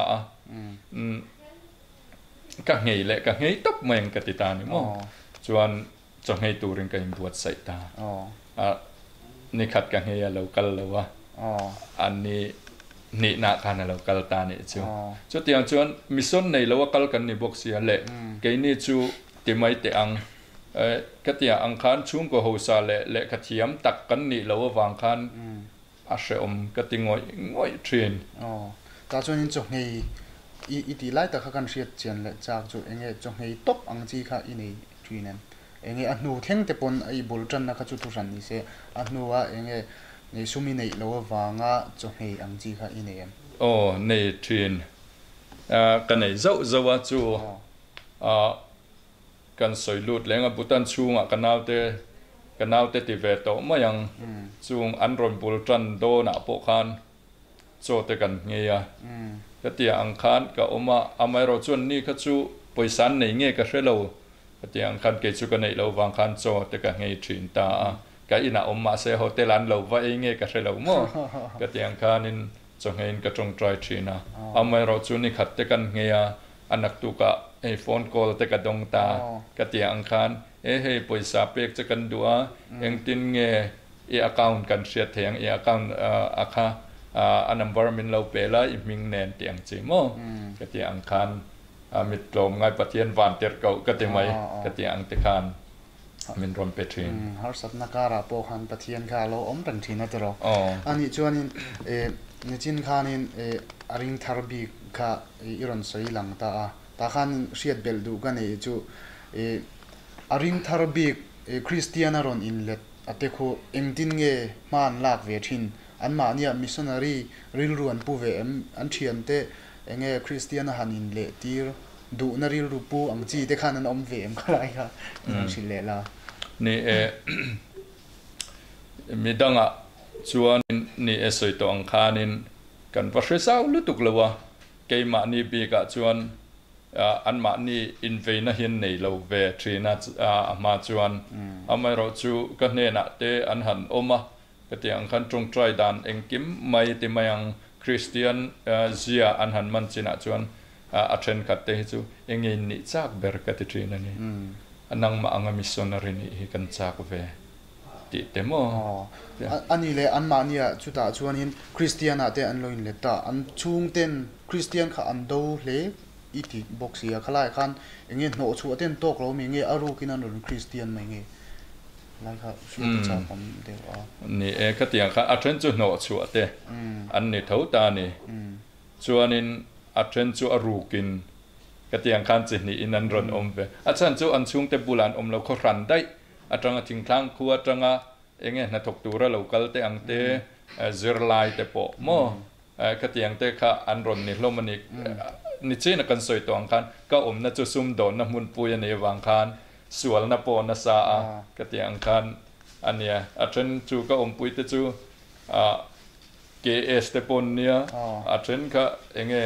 กังเงยเละกังเงยตับเมืองกติตานี่โมชวนจงให้ตูริงกันบวชใส่ตาอ่านี่ขัดกังเงยเรากันแล้ววะอันนี้นี่นักการเรากัลตานี่จูจุดที่อันชวนมิสอนในเราว่ากัลกันนี่บอกเสียเละแกนี่จูที่ไม่แต่อังเอ่อก็ที่อังคารชุ่มก็หัวซาเละเละกระเทียมตักกันนี่เราว่าวางคันอาเสอมก็ที่งอยงอยเทรนอ๋อแต่ชวนนี่จงให้อีอีที่ไล่แต่ข้ากันเสียเจียนเละจากจูเองจงให้ตบอังจีค่ะอีนี่ทรีนั่นเองอันนู้เที่ยงแต่ปนไอ้บุลจันนะข้าจูทุรันนี่เสียอันนู้ว่าเองในสุมีในเราวางอ่ะจงให้อังจีค่ะอีนี่โอ้ในทรีนอ่ากันในเจ้าเจ้าว่าจูอ่ากันสอยลุดแล้วบุตันชูงอ่ะกันเอาแต่กันเอาแต่ติเวโตมายังจูงอันรอนบุลจันโดน่ะพวกคันโจเตกันเงียก็ที่อังคารก็ออกมาอเมริกานี่ก็จูไปสันในเงี้ยก็เชื่อเราก็ที่อังคารเกิดจูกันในเราวางคันโจเตกันเงียทรีนตาก็อินะออกมาเสียโฮเทลันเราว่าเองเงี้ยก็เชื่อเราโม่ก็ที่อังคารนี่จงเห็นก็จงใจทรีนะอเมริกานี่ขัดเตกันเงียอันนักตุกะไอ้โฟนคอลเตกันดงตาก็ที่อังคารเอ้ให้ปุยสาเปกจะกันดัวเองตินเงยเออaccountกันเสียเถียงเออaccountอ่าอาคาอ่าอันนั้นบริมินเราเปล่าอีมิงเนนเตียงจีโม่ก็ที่อังคารอ่ามิตรลมไงปะเทียนวันเตอร์เก่าก็ที่ไม่ก็ที่อังเตคานมินรวมเปทรีนฮาร์สัตนักการะโปขันปะเทียนข้าเราอมเป็นทีนั่นตลอดอันนี้ชวนนินเอนิจินข้านินเออริงทาร์บีข้าอิรันสวยหลังตาตาขันเชียดเบลดูกันเอจูเออริงทาร์บีคริสเตียนารอนอินเล็ด ate khu engtin nge man lak ve thin an ma nia missionary ril ruan pu ve em an thiam te enge christian hanin le tir du na ril ru pu ang chi te khan an om ve em khalai kha ang sil le la ni e midanga chuan ni e soi to ang khanin kan va hresau lutuk lawa keima ni bi ka chuan an ma ni in ve na hin nei lo ve trina ma chuan amai ro chu ka ne na te an han oma ka ti ang khan trung trai dan engkim mai ti mayang christian zia an han man china chuan a then khat te chu engin ni chak ber ka ti trina ni anang ma anga missionary ni hi kan chak ve ti te mo ani le an ma nia chuta chuan in christian ate an loin le ta an chung ten christian kha an do hle iti boxia khalai khan enge no chu aten tok lo mi nge aru kinan ron christian mai nge lai kha shu cha pom de wa ni e ka tiang kha a then chu no chu ate an ni tho ta ni chuanin a then chu aru kin ka tiang khan chi ni in an ron om ve a chan chu an chung te bulan om lo kho ran dai atanga thingthlang khu atanga enge na thok tura local te angte zirlai te po mo ka tiang te kha an ron ni hlomani ni chena kan soi tong khan ka om na chu sum don na mun puya ne wang khan sual na po na sa a ka tiang khan ania athen chu ka om pui te chu a ke es te pon nia athen ka enge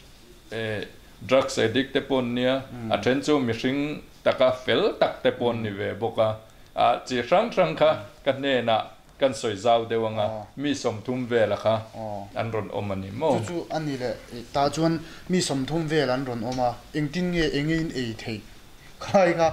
e drugs addict te pon nia athen chu mishing taka fel tak te pon ni ve boka a chi rang rang kha kan ne na kan soi zau de wanga mi som thum ve la kha an ron omani mo chu chu ani le ta chuan mi som thum ve lan ron oma engtin nge engin e thei khai kha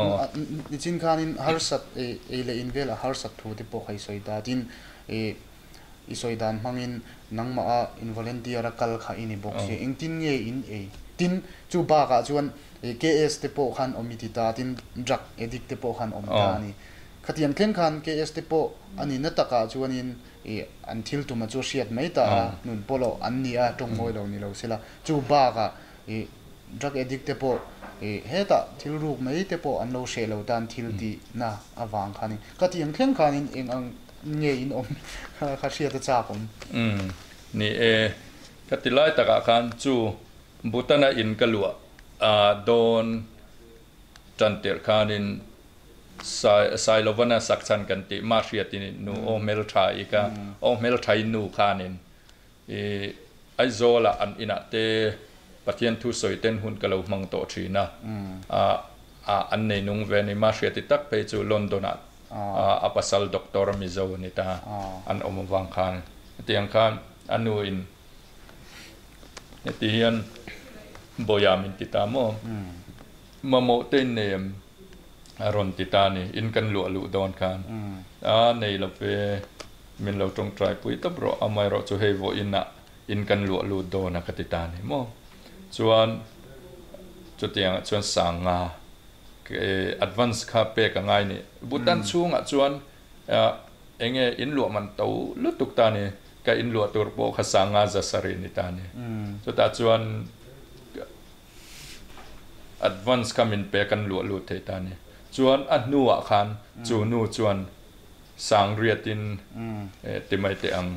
ni chin khan in har sat e e le in vela har sat thu te po khai soi da din e i soi dan mangin nangma a in volunteer kal kha ini box e engtin nge in e tin chu ba ka chuan K S te po khan omiti ta tin drug addict te po khan om ta ni khatian thleng khan K S te po ani na taka chuanin e until to ma chu siat mai ta nun polo anni a tong moi lo ni lo sela chu ba ka e drug addict te po e heta thil ruk mai te po an lo she lo tan thil ti na awang khani khatian thleng khan in eng ang nge in om kha sia ta cha pom um ni e katilai taka khan chu butana in kalua a don tanter khanin sai sai lovana sakchan kan ti maria tin nu o mel thai ka o mel thai nu khanin e aizola an ina te pathian thu soi ten hun kalo mang to thina a a an nei nung ve ni maria ti tak pe chu london a a pasal doctor mi zo ni ta an om wang khan tiang khan anu in ti hian boyamin kita mo mamo ten nem aron titani in kan lu lu don kan a nei lo pe min lo tong try pui to bro amai ro chu hei vo ina in kan lu lu don ka titani mo chuan chu tiang chuan sanga ke advance kha pe ka ngai ni butan chunga chuan enge in lu man to lu tuk ta ni ka in lu tur po kha sanga za sari ni ta ni chu ta chuan advance come in pe kan lu lu the ta ni chuan a nuwa khan chu nu chuan sang riatin ti mai te ang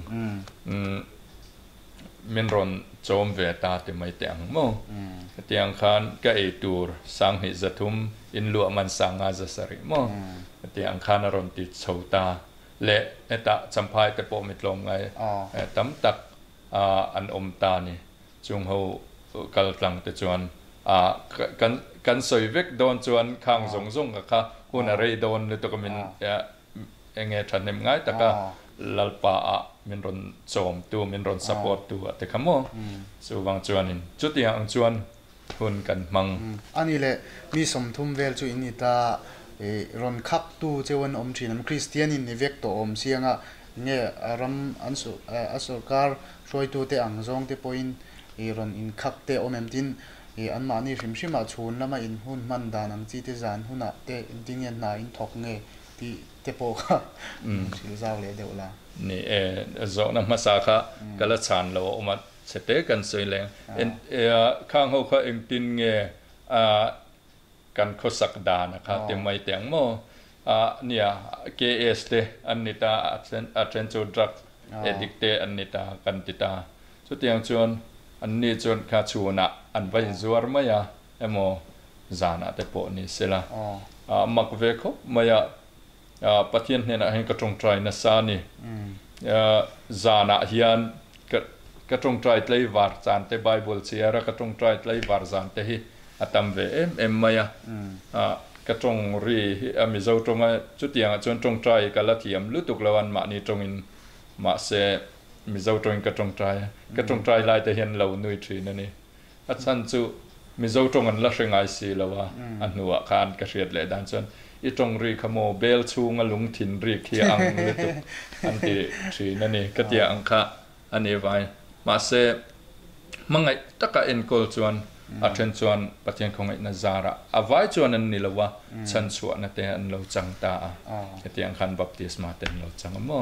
min ron chom ve ta ti mai te ang mo tiang khan ka e tur sang hi zathum in lu man sanga za sari mo tiang khan ron ti chhota le eta champhai te po mitlom ngai tam tak an om ta ni chung ho kal tlang te chuan a kan kan soi vek don chuan khang zong zong ka hun a rei don le to kamin enge thanem ngai taka lalpa a min ron chom tu min ron support tu te khamo so wang chuan in chutia ang chuan hun kan mang ani le mi som thum vel chu in ta e ron khak tu chewon om thin christian in ni vek to om sianga nge ram ansu asokar roi tu te ang zong te point e ron in khak te om em tin e an ma ni hrim hrim a chhun lama in hun man dan ang chi te zan huna te dingen na in thok nge ti te po kha sil zaw le deula ni e zo na ma sa kha kala chan lo oma chete kan soi leng en khang ho kha eng tin nge a kan khosak da na kha te mai teng mo a nia K S te anita attention drug addict te anita kantita chu tiang chuan an ni chuan kha chuna an vai zuar maya emo zana te po ni sela a mak ve kho maya a pathian hena hen ka tong try na sa ni a zana hian ka ka tong try tlei war chan te bible chiara ka tong try tlei war zan te hi atam ve em em maya a ka tong ri ami zo tonga chu tiang chuan tong try ka la thiam lu tuk lawan ma ni tong in ma se mi zo tong ka tong try ka tong try lai te hian lo nui thi na ni a chan chu mi zo tong an la hrengai si lawa an nuwa khan ka hriat le dan chuan i tong ri khamo bel chunga lung thin ri khi ang le tu an ti thi na ni ka tia ang kha ani vai ma se mangai taka en kol chuan athen chuan pathian khongai na zara avai chuan an ni lawa chan chu na te an lo chang ta ka tia ang khan baptisma ten lo chang mo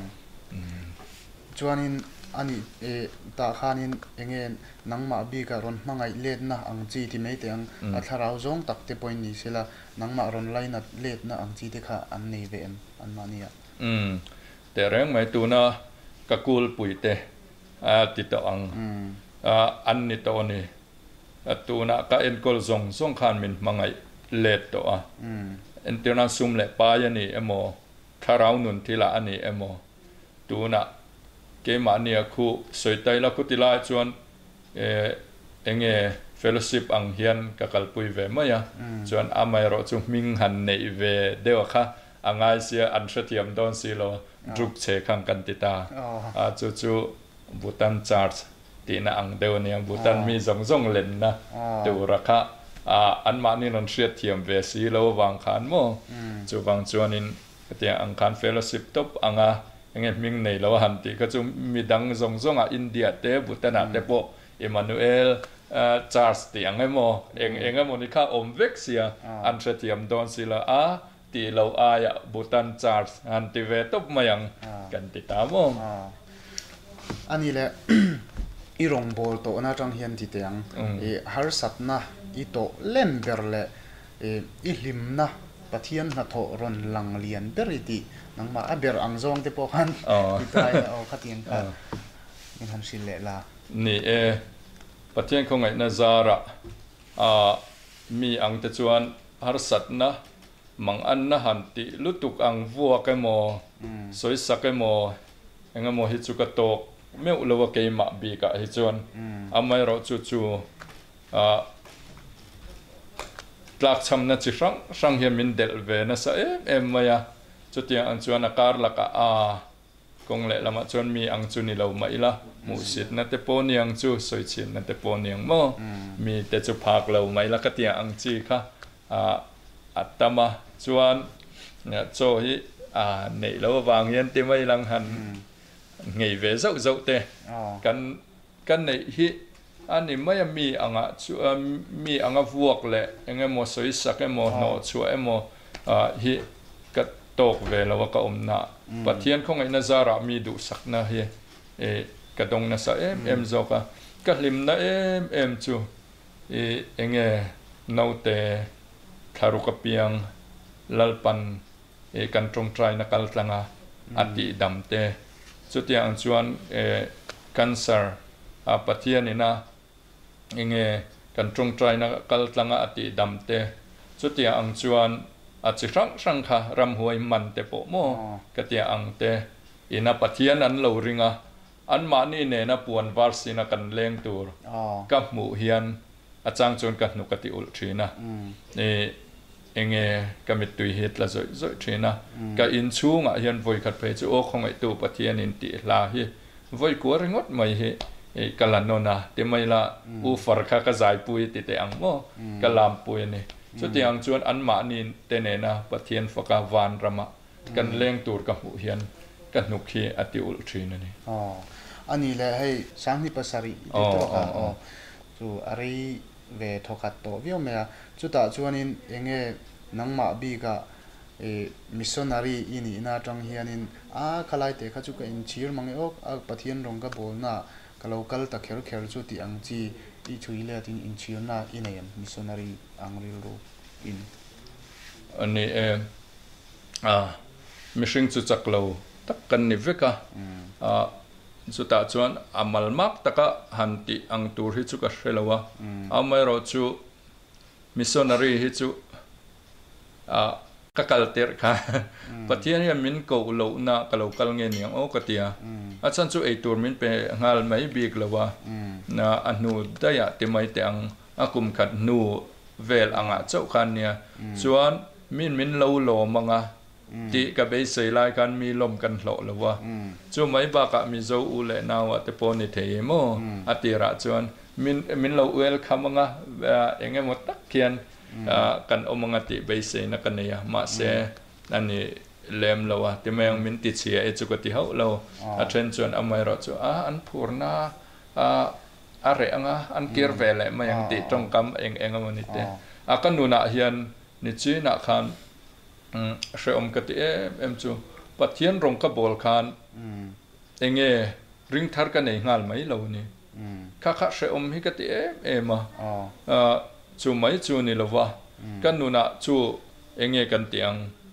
chuan in ani e ta khanin engen nangma bi ka ron mangai let na ang chi ti mai te ang atharau zong tak te point ni sela nangma ron line at let na ang chi te kha an nei ve em an mania um te reng mai tu na ka kul pui te a ti to ang a an ni to ni tu na ka en kol zong zong khan min mangai let to a en te na sum le pa ya ni emo tharau nun thila ani emo tu na ke mania khu soitai la kutila chuan e enge fellowship ang hian ka kalpui ve maya chuan amai ro chu ming han nei ve dewa kha angai sia an thatiam don silo druk che khang kan tita a chu chu Bhutan Church tina ang dew ni ang Bhutan mi zong zong len na tu rakha a an ma ni non thriat thiam ve silo wang khan mo chu wang chuan in tia ang khan fellowship top anga enge ming nei lo han ti ka chu midang zong zong a India te Bhutan a te po Emmanuel Charles ti angemo eng engemo ni kha om vek sia an thatiam don sila a ti lo a ya Bhutan Charles an ti ve top mayang kan ti ta mo ani le i rong bol to na tang hian ti te ang e har sat na i to lem ber le e i hlim na pathian na tho ron lang lian beriti nangma aber ang zong te po khan ti tai o khatien ka in han sil le la ni e pathian khong ai na zara a mi ang te chuan har sat na mang an na han ti lutuk ang vua ke mo soi sak ke mo enga mo hi chu ka tok me ulowa ke ma bi ka hi chuan amai ro chu chu a tlak cham na chi rang rang hian min del ve na sa em em maya chu tia ang chuan a kar la ka a kong le lama chuan mi ang chu ni lo mai la mu sit na te po niang chu soi chin na te po niang mo mi te chu phak lo mai la ka tia ang chi kha a atama chuan na cho hi a nei lo wang hian ti mai lang han ngei ve zau zau te kan kan nei hi ani mai mi anga chu mi anga vuak le enge mo soi sak emo no chu emo hi ka tok ve lo ka omna pathian khong ai na zara mi du sak na hi e ka dong na sa em em zo ka ka lim na em em chu e enge no te tharu ka piang lalpan e kan trong trai na kal tlanga ati dam te chu tiang chuan e cancer a pathian ina enge kan trong trai na kal tlanga ati dam te chu tia ang chuan a chi rang rang kha ram huai man te po mo ka tia ang te ina pathian an lo ringa an ma ni ne na puan var sina kan leng tur ka mu hian a chang chon ka nu ka ti ul thina e enge kamit tui het la zoi zoi thina ka in chunga hian voi khat phe chu o khongai tu pathian in ti la hi voi ko ringot mai hi e kalanona te mai la u far kha ka zai pui ti te ang mo kalam pui ni chu ti ang chuan an ma ni te ne na pathian faka van rama kan leng tur ka mu hian ka nuk hi ati ul thina ni oh ani le hei sangni pasari ti to ka o chu ari ve thokat to vio me chu ta chuanin enge nangma bi ka e missionary ini ina tang hianin a khalai te kha chu ka in chir mangi ok a pathian rong ka bol na ka local ta kher kher chu ti ang chi i chui le tin in chir na inayam missionary angril ro in ani e à mishing chu chak lo tak kan ni veka à chu ta chuan amal mak taka hanti ang tur hi chu ka hrelowa amai ro chu missionary hi chu a kakalter kha pathian ya min ko lo na kalo kal nge niang o katia a chan chu ei tur min pe ngal mai bik lawa na anu daya te mai te ang akum khat nu vel anga chau khan nia chuan min min lo lo manga ti ka be sei lai kan mi lom kan hlo lawa chu mai ba ka mi zo u le nawa te poni the mo atira chuan min min lo wel khamanga enge mo tak kian kan omanga ti be sei na kan ya ma se ani lem lawa ti meng min ti chia e chu ka ti ho lo a thren chuan amai ro chu a an phurna a are anga an kir vele mayang ti tong kam eng eng amani te a kan nuna hian ni chi na khan she om ka ti em em chu pathian rong ka bol khan enge ring thar ka nei ngal mai lo ni kha kha she om hi ka ti em em a chu mai chu ni lova kan nuna chu enge kan tiang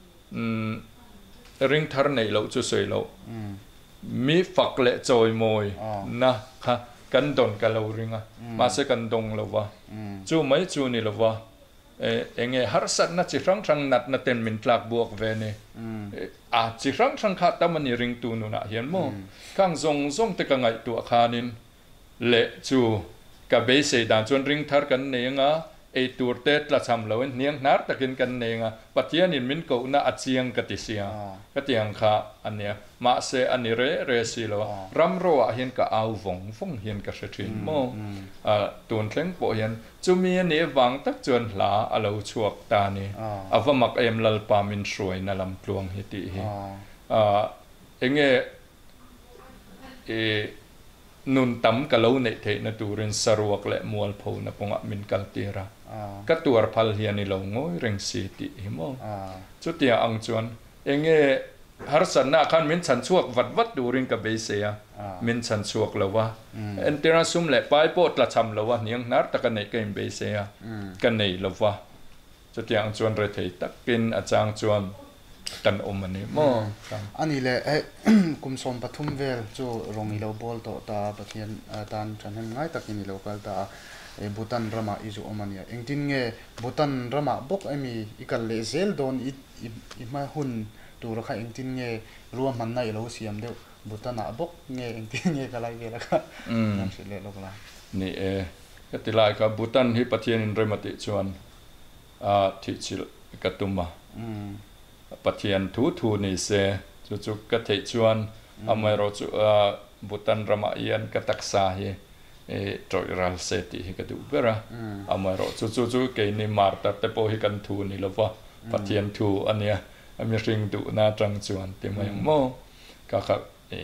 ring thar nei lo chu soi lo mi fak le choi moi na kha kan don ka lo ringa ma se kan dong lova chu mai chu ni lova enge har sat na chi rang rang nat na ten min tlak buak ve ne a chi rang rang kha ta mani ring tu nu na hian mo kang zong zong te ka ngai tu khanin le chu ka be se dan chon ring thar kan ne nga e tur te tla cham lo niang nar takin kan ne nga pathian in min ko na achiang ka ti sia ka tiang kha ania ma se ani re re si lo ram ro a hian ka au vong vong hian ka hrethin mo a tun thleng po hian chumi ani wang tak chuan hla a lo chuak ta ni awamak em lal pa min shroi na lam tluang hi ti hi a enge e nun tam ka lo nei the na turin saruak le mual pho na ponga min kal tira ka tur phal hian ni lo ngoi reng si ti hi mo chu tia ang chuan enge har san na khan min chan chuak wat wat durin ka be se ya min chan chuak lawa entera sum le pai pot la cham lawa niang nar ta ka nei ka im be se ya ka nei lawa chu tia ang chuan re thei tak pin achang chuan kan om ani mo ani le kum som pathum vel chu rongi lo bol to ta pathian tan than ngai takin local ta e Bhutan rama izu omania engtin nge Bhutan rama bok emi ikal le zel don i i ma hun tu ra kha engtin nge ruam man nai lo siam de Bhutan a bok nge engtin nge kalai ge la kha nam se le lokla ni e katilai ka Bhutan hi pathian in remati chuan a thi chil katuma pathian thu thu ni se chu chu ka thei chuan amai ro chu Bhutan rama ian ka taksa hi e troiral se ti hi ka du bera amai ro chu chu chu ke ni mar ta te po hi kan thu ni lova pathian thu ania ami ring du na tang chuan te mai mo ka kha e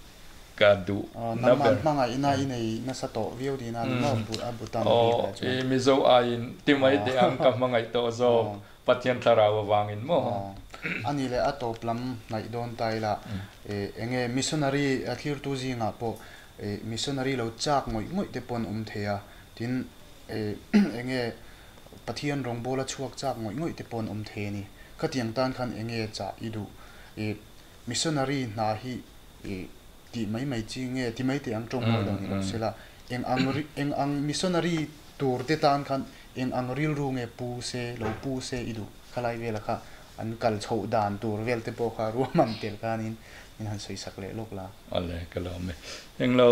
ka du na ber manga ina inei na sa to view di na no Bhutan o e mi zo a in ti mai de ang ka mangai to zo pathian tharawa wangin mo ani le ato plam nai don tai la e enge missionary athir tu ji nga po e missionary lo chak ngoi ngoi te pon um thea tin e enge pathian rong bola chuak chak ngoi ngoi te pon um the ni khatiang tan khan enge cha idu e missionary na hi e ti mai mai chi nge ti mai te ang tong mo lo ni lo sela eng ang eng ang missionary tur te tan khan eng ang ril ru nge pu se lo pu se idu khalai vela kha an kal chho dan tur vel te po kha ru man tel kanin in han sei sak le lok la ale kalome eng lo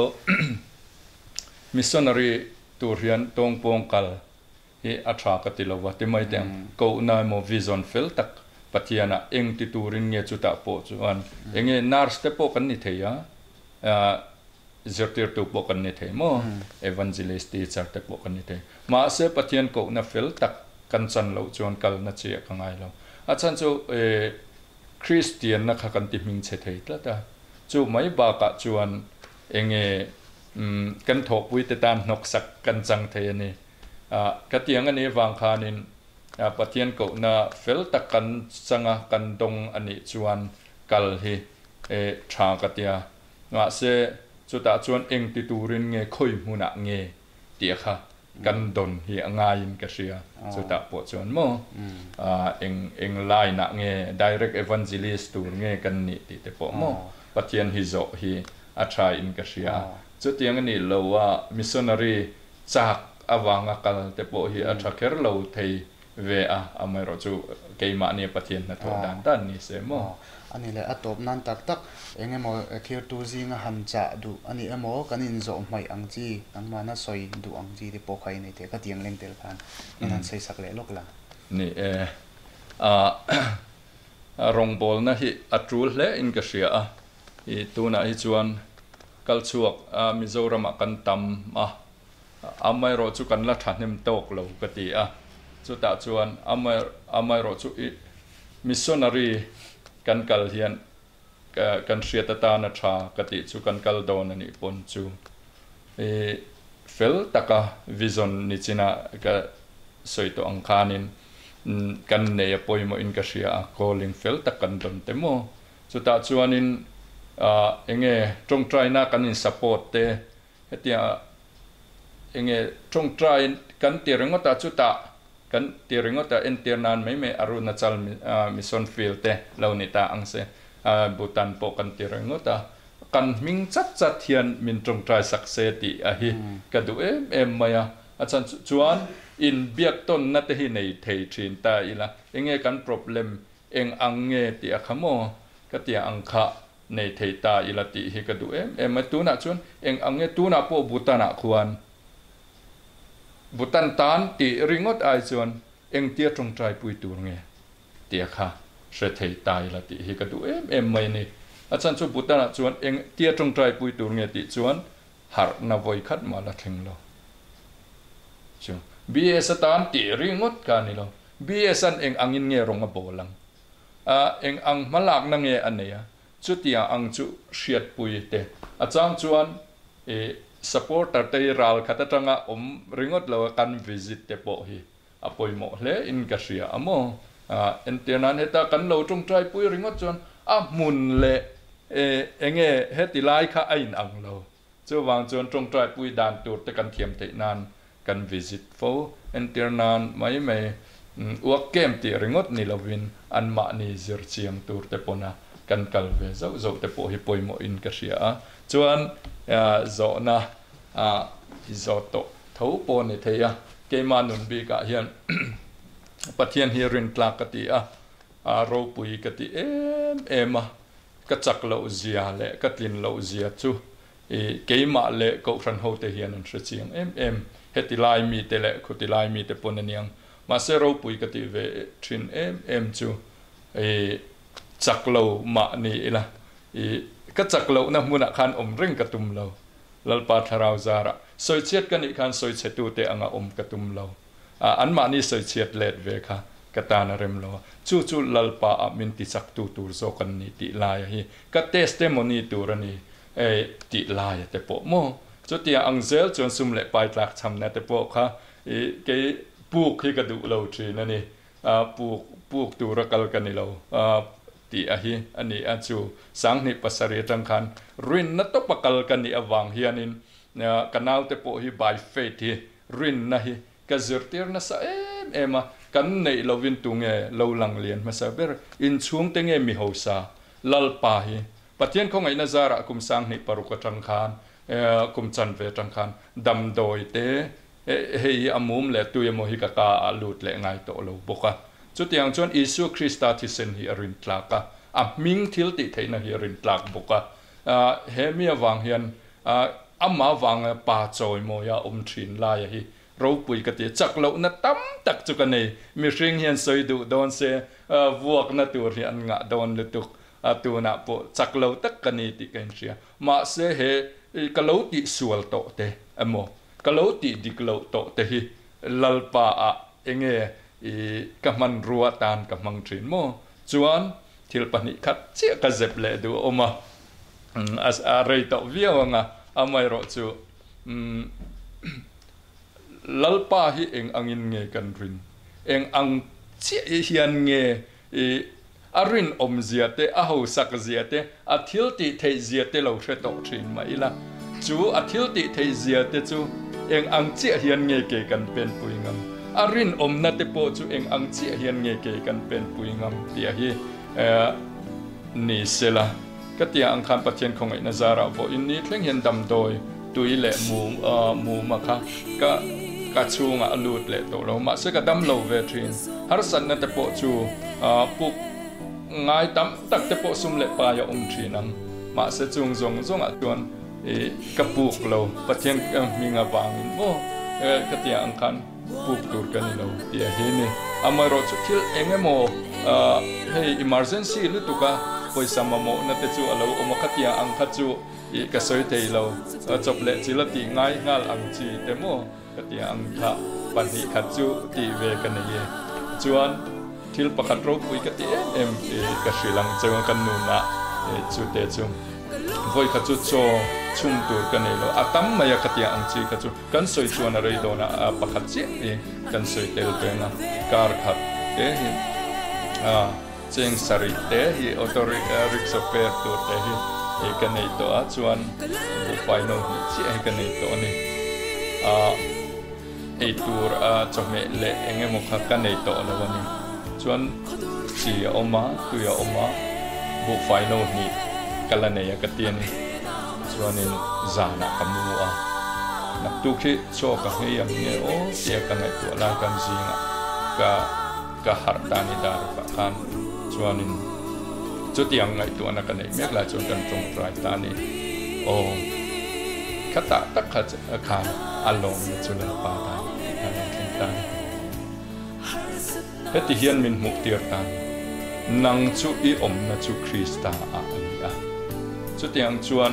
missionary tur hian tong pong kal hi atha ka ti lo wa ti mai teng ko na mo vision fel tak pathiana eng ti turin nge chuta po chuan enge nars te po kan ni theya a zertir tu po kan ni the mo evangelist teacher te po kan ni the ma se pathian ko na fel tak kan chan lo chuan kal na che ka ngai lo a chan chu e Christian na kha kan ti ming che thei tla ta chu mai ba ka chuan enge um kan thok pui te tan nok sak kan chang the ni a ka tiang ani wang khanin a pathian ko na fel tak kan changa kan dong ani chuan kal hi e tha ka tia nga se chu ta chuan eng ti turin nge khoi huna nge ti kha kan don hi angain ka sia chu ta po chuan mo a eng eng lai na nge direct evangelist tur nge kan ni ti te po mo pathian hi zo hi a try in ka sia chu tiang ni lo wa missionary chak awanga kal te po hi a thaker lo thei ve a amai ro chu keima ni pathian na tho dan dan ni se mo ani le atop nan tak tak engemo khir tu zinga han cha du ani emo kanin zo mai ang chi ang mana soi du ang chi te pokhai nei te ka tiang leng tel khan nan sei sak le lok la ni e a rong bol na hi atrul le in ka sia a i tuna hi chuan kal chuak a mizoram kan tam a amai ro chu kan la thanem tok lo ka ti a chu ta chuan amai amai ro chu i missionary kan kal hian kan hriat ta na tha kati chu kan kal don ani pon chu e fel taka vision ni china ka soito ang khanin kan ne poimo in ka hria calling fel takan don temo chu ta chuanin a enge trong try na kan in support te hetia enge trong try kan tirengo ta chu ta kan tiringo ta internan mai me arunachal mission field te launita angse Bhutan po kan tiringo ta kan ming chat chat hian min trong try success ti a hi kadu em em maya achan chuan in biak ton na te hi nei thei thin ta ila enge kan problem eng ange ti a khamo ka ti ang kha nei thei ta ila ti hi kadu em em ma tu na chuan eng ange tu na po Bhutana khuan Bhutan tan ti ringot ai chuan eng tia trong trai pui tur nge tia kha se thei tai la ti hi ka du em em mai ni achan chu Bhutan chuan eng tia trong trai pui tur nge ti chuan har na voi khat ma la theng lo chu B S tan ti ringot ka ni lo B S an eng angin nge rong a bolang a eng ang malak na nge aneya chu tia ang chu hriat pui te achang chuan e supporter te ral khata tanga om ringot lo kan visit te po hi apoimo hle in ka ria amo a entenan heta kan lo tung trai pui ringot chon a mun le e enge heti lai kha ain ang lo chu wang chon tung trai pui dan tur te kan thiam te nan kan visit fo entenan mai me uak kem ti ringot ni lovin an ma ni zir chiang tur te pona kan kalve zo zo te po hi poimo in ka ria a chuan zo na a zo to tho po ni theya ke manun bi ka hian pathian hi rin tla ka ti a a ro pui ka ti em em a ka chak lo zia le ka tin lo zia chu e ke ma le ko ran ho te hian an hre chiang em em heti lai mi te le khuti lai mi te pon aniang ma se ro pui ka ti ve thin em em chu e chak lo ma ni ila e ka chak lo na muna khan om ring ka tum lo lalpa tharau zara soi chet kan i khan soi chetu te anga om ka tum lo a an ma ni soi chet let ve kha katana rem lo chu chu lalpa a min ti chak tu tur zo kan ni ti lai hi ka testimony tur ani e ti lai te po mo chu tia angzel chon sum le pai tlak cham na te po kha e ke puk hi ka du lo thi na ni a puk puk tu ra kal kan ni lo a ti a hi ani a chu sang ni pasari tang khan rin na to pakal kan ni awang hianin kanal te po hi by faith hi rin na hi ka zirtir na sa em ema kan nei lovin tu nge lo lang lian ma sa ber in chung te nge mi ho sa lal pa hi pathian ko ngai na zara kum sang ni paruka tang khan kum chan ve tang khan dam doi te hei amum le tu mo hi ka ka alut le ngai to lo boka chu tiang chon Isu Krista thi sen hi arin tlaka a ming thil ti theina hi arin tlak boka a he mi awang hian a amma wang pa choi mo ya um thin la ya hi ro pui ka ti chak lo na tam tak chu ka nei mi ring hian soi du don se vuak na tur hi an nga don le tuk a tu na po chak lo tak ka ni ti kan sia ma se he ka lo ti sual to te amo ka lo ti dik lo to te hi lalpa a enge i kaman ruwa tan kamang trin mo chuan thil pani khat che ka zep le du oma as a rei to viawanga amai ro chu lalpa hi eng angin nge kan rin eng ang che hian nge i arin om ziate a ho sak ziate a thil ti thei ziate lo hre to thin mai la chu a thil ti thei ziate chu eng ang chia hian nge ke kan pen puingam arin om na te po chu eng ang chia hian nge ke kan pen puingam tia hi ni sela katia ang khan pathian khongai na zara vo in ni thleng hian dam doi tui le mu mu ma kha ka ka chunga alut le to lo ma se ka dam lo ve thin har san na te po chu pu ngai tam tak te po sum le pa ya um thinang ma se chung zong zong a tuan e kapuk lo pathian mi nga wangin mo katia ang khan puk tur kan lo tia he ni amaro chu thil engemo hey emergency lu tuka poisa mamo na te chu alo omakatia ang khachu i ka soi thei lo chop le chila ti ngai ngal ang chi te mo katia ang kha pani khachu ti ve kan ye chuan thil pakhat ro pui ka ti em e ka shrilang chang kan nu na e chu te chu voi khachu cho chung tur kan lo atam maya katia ang chi khachu kan soi chuan a rei dona pakhat chi e kan soi tel pe na kar khat e a cheng sari te hi autori rickshaw per tur te hi e kan nei to a chuan bu pai no hi chi e kan nei to ni a e tur a chome le enge mo kha kan nei to lo ni chuan chi oma tu ya oma bu pai no hi kala nei ka tian ni chuan in zana kamu a nak tu khi cho ka he yang ne o tia ka ngai to la kan jinga ka ka har ta ni dar ka khan chuan in chu tiang ngai to na kan nei mek la chuan kan tong trai ta ni o khata tak kha kha along chu la pa ta kan ken ta heti hian min muk tir ta nang chu i om na chu Krista a ani a chu tiang chuan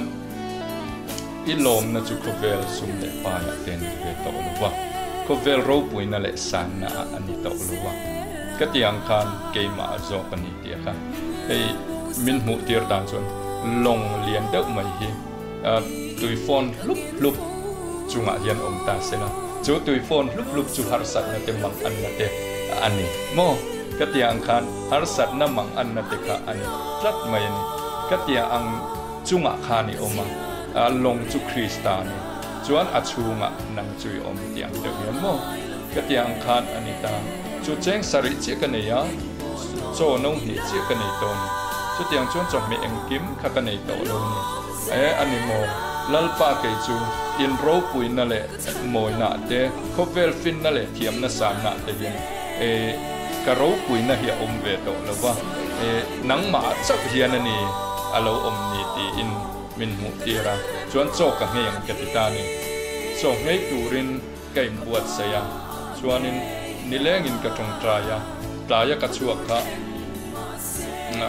i lom na chu kovel sum le pa ya ten ve to lo wa kovel ro pui na le san na ani to lo wa ka tiang khan ke ma zo pani tia kha ei min mu tir dan chuan long lian deuh mai hi tui phone lup lup chunga hian om ta sela chu tui phone lup lup chu har sat na te mang an na te ani mo ka tiang khan har sat na mang an na te kha ani tlat mai ni ka tia ang chunga khani oma long chu Krista ni chuan a chunga nang chui om tiang deuh hian mo ka tiang khan anita chu cheng sari che ka nei ya cho no hi che ka nei to ni chu tiang chuan chom me eng kim kha ka nei to lo ni e ani mo lalpa ke chu in ro pui na le moi na te khovel fin na le thiam na san na te yin e ka ro pui na hi om ve to lo wa e nang ma chak hian ani alo om ni ti in min mu tira chuan cho ka ngeng ka ti ta ni so ngei turin kai buat saya chuanin nileng in ka tong traya traya ka chuak kha na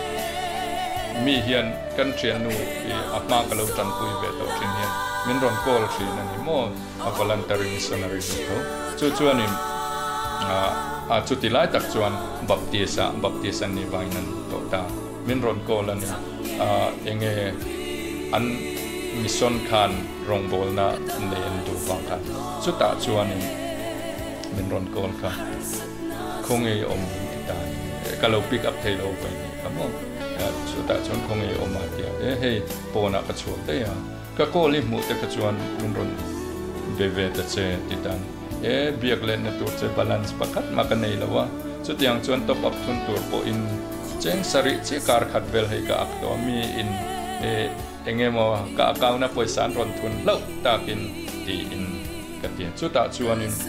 mi hian kan thian nu e apma ka lo tan pui ve to thin hian min ron kol thi na ni mo a voluntary missionary ko chu chuanin a a chu ti lai tak chuan baptisa baptisa ni vainan to ta min ron kol ani a enge an mission khan rong bol na nen du wang khan chu ta chuanin min ron kol kha khong ei om ta ka lo pick up thei lo pa ni kamo chu ta chuan khong ei om ma tia e hei pona ka chu te ya ka ko li mu te ka chuan min ron ve ve ta che ti tan e biak len na tur che balance pakhat ma ka nei lawa chu tiang chuan top up thun tur po in cheng sari che kar khat vel hei ka ak to mi in e engemo ka akaw na poisan ron thun lo takin ti in ka ti chu ta chuan in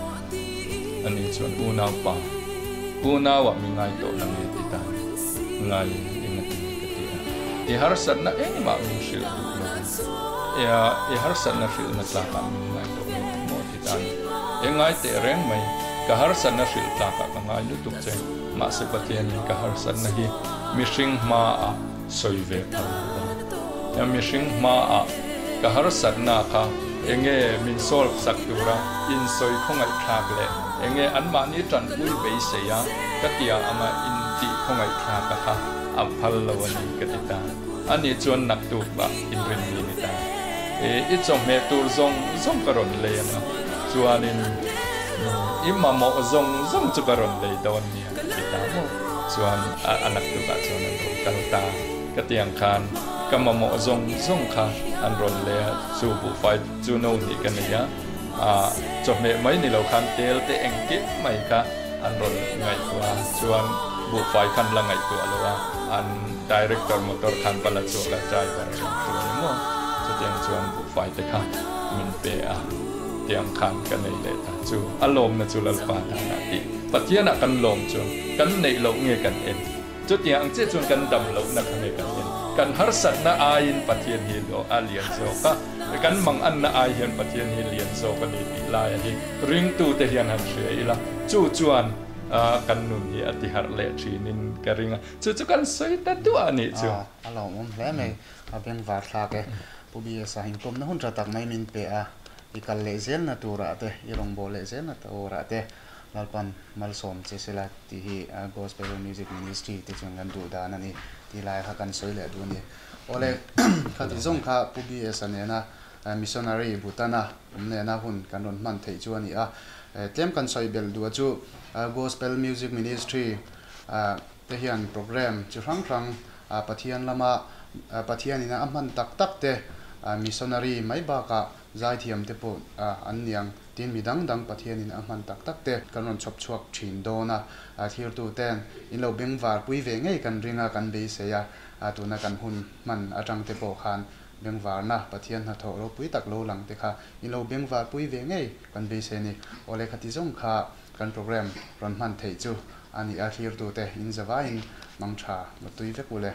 ani chuan una pa una wa mi ngai to na mi ti ta ngai in na ti ka ti e har sat na eng ma mi shil lo ya e har sat na shil na tla ka mi ngai to mo ti ta e ngai te reng mai ka har sat na shil tla ka ka ngai lu tuk che ma se pathian ka har sat na hi mi shing ma a soi ve ka ya mi shing ma a ka har sat na kha enge min sol sak tura in soi khongai thak le enge anma ni tran pui be se ya katia ama in ti khongai thak ka kha aphal lawani katita ani chuan nak tu ba in rin ni ni ta e i chom me tur zong zong karon le na chuanin imma mo zong zong chu karon le don ni kita mo chuan anak tu ba chuan an ro kalta katiang khan kama mo zong zong kha an ron le chu bu fai chu no ni kan ya à cho mẹ mấy ni lâu khăn tel te anh kịp mấy cả anh rồi ngày qua chuan bu phải khăn là ngày qua luôn anh director motor khăn pala chuan là trai và chuan mo cho tiếng chuan bu phải te khăn mình pe à tiếng khăn cái này để ta chu alom na chu lal pa na ti patiana kan lom chu kan nei lo nge kan en chút tiếng chết chuan kan dam lo na kan kan en kan har sat na ain pathian hi lo alien zo ka kan mang an na ai hian pathian hi lian zo ka ni ti lai hi ring tu te hian han thria ila chu chuan kan nun hi ati har le thinin ka ringa chu chu kan soi ta tu ani chu alo mom hle me a beng var thla ke pubi sa hin kom na hun tra tak mai min pe a ikal le zel na tura te irong bo le zel na tura te lalpan malsom che sela ti hi gospel music ministry te chung gan du da na ni ti lai kha kan soi le du ni ole kha ti zong kha pubi sa ne na missionary butana umne na hun kan ron man thei chu ani a tlem kan soi bel du chu gospel music ministry te hian program chu rang rang pathian lama pathian ina amman tak tak te missionary mai ba ka zai thiam te po an niang tin midang dang pathian in amman tak tak te kanon chop chuak thin dona thir tu ten in lo beng war pui ve ngei kan ringa kan be se ya atuna kan hun man atang te po khan beng war na pathian na tho ro pui tak lo lang te kha in lo beng war pui ve ngei kan be se ni ole khati jong kha kan program ron man thei chu ani a thir tu te in zawa in mangtha ma tui ve kule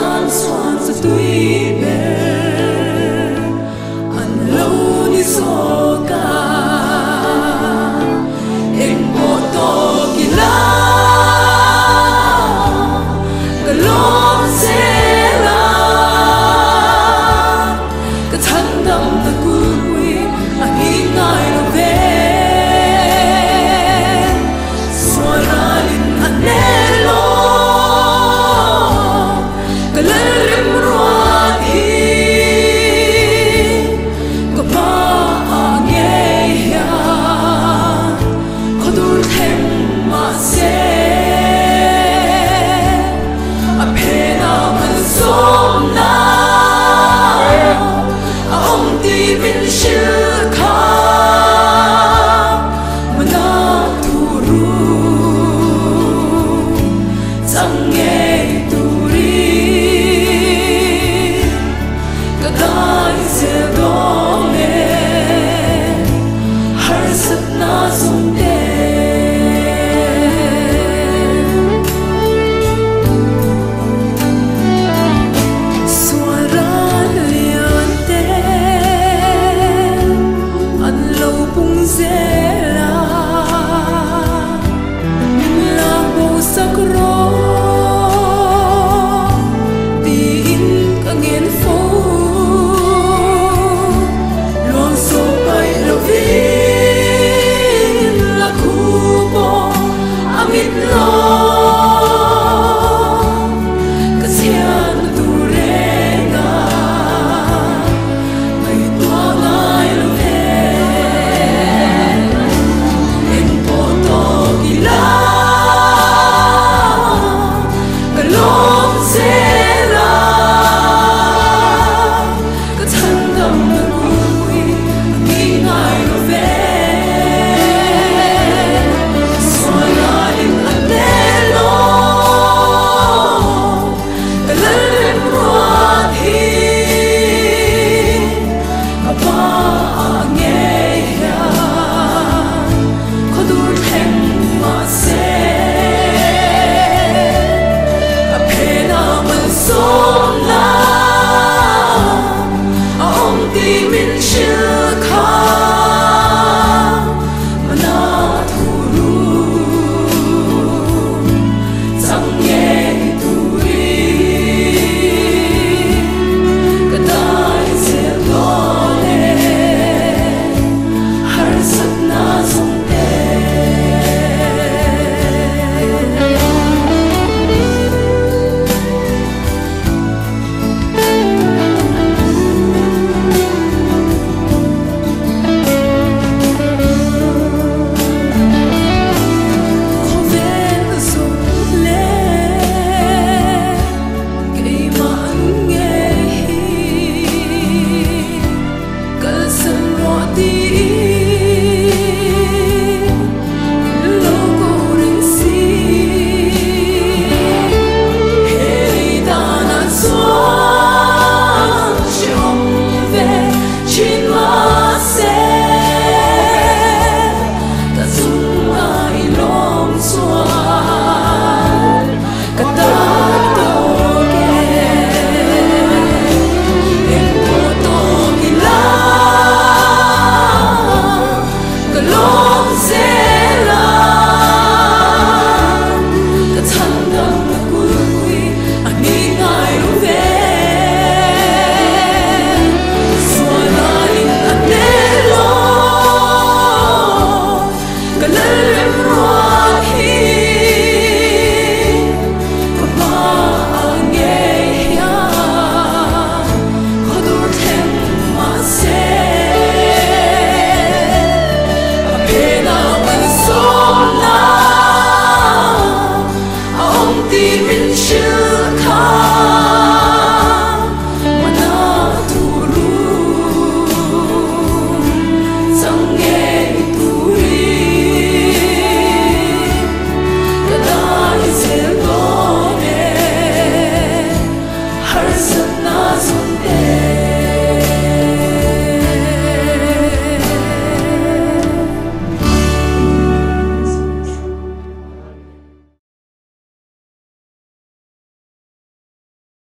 Swan sa tuwi ber, an lâu ni so.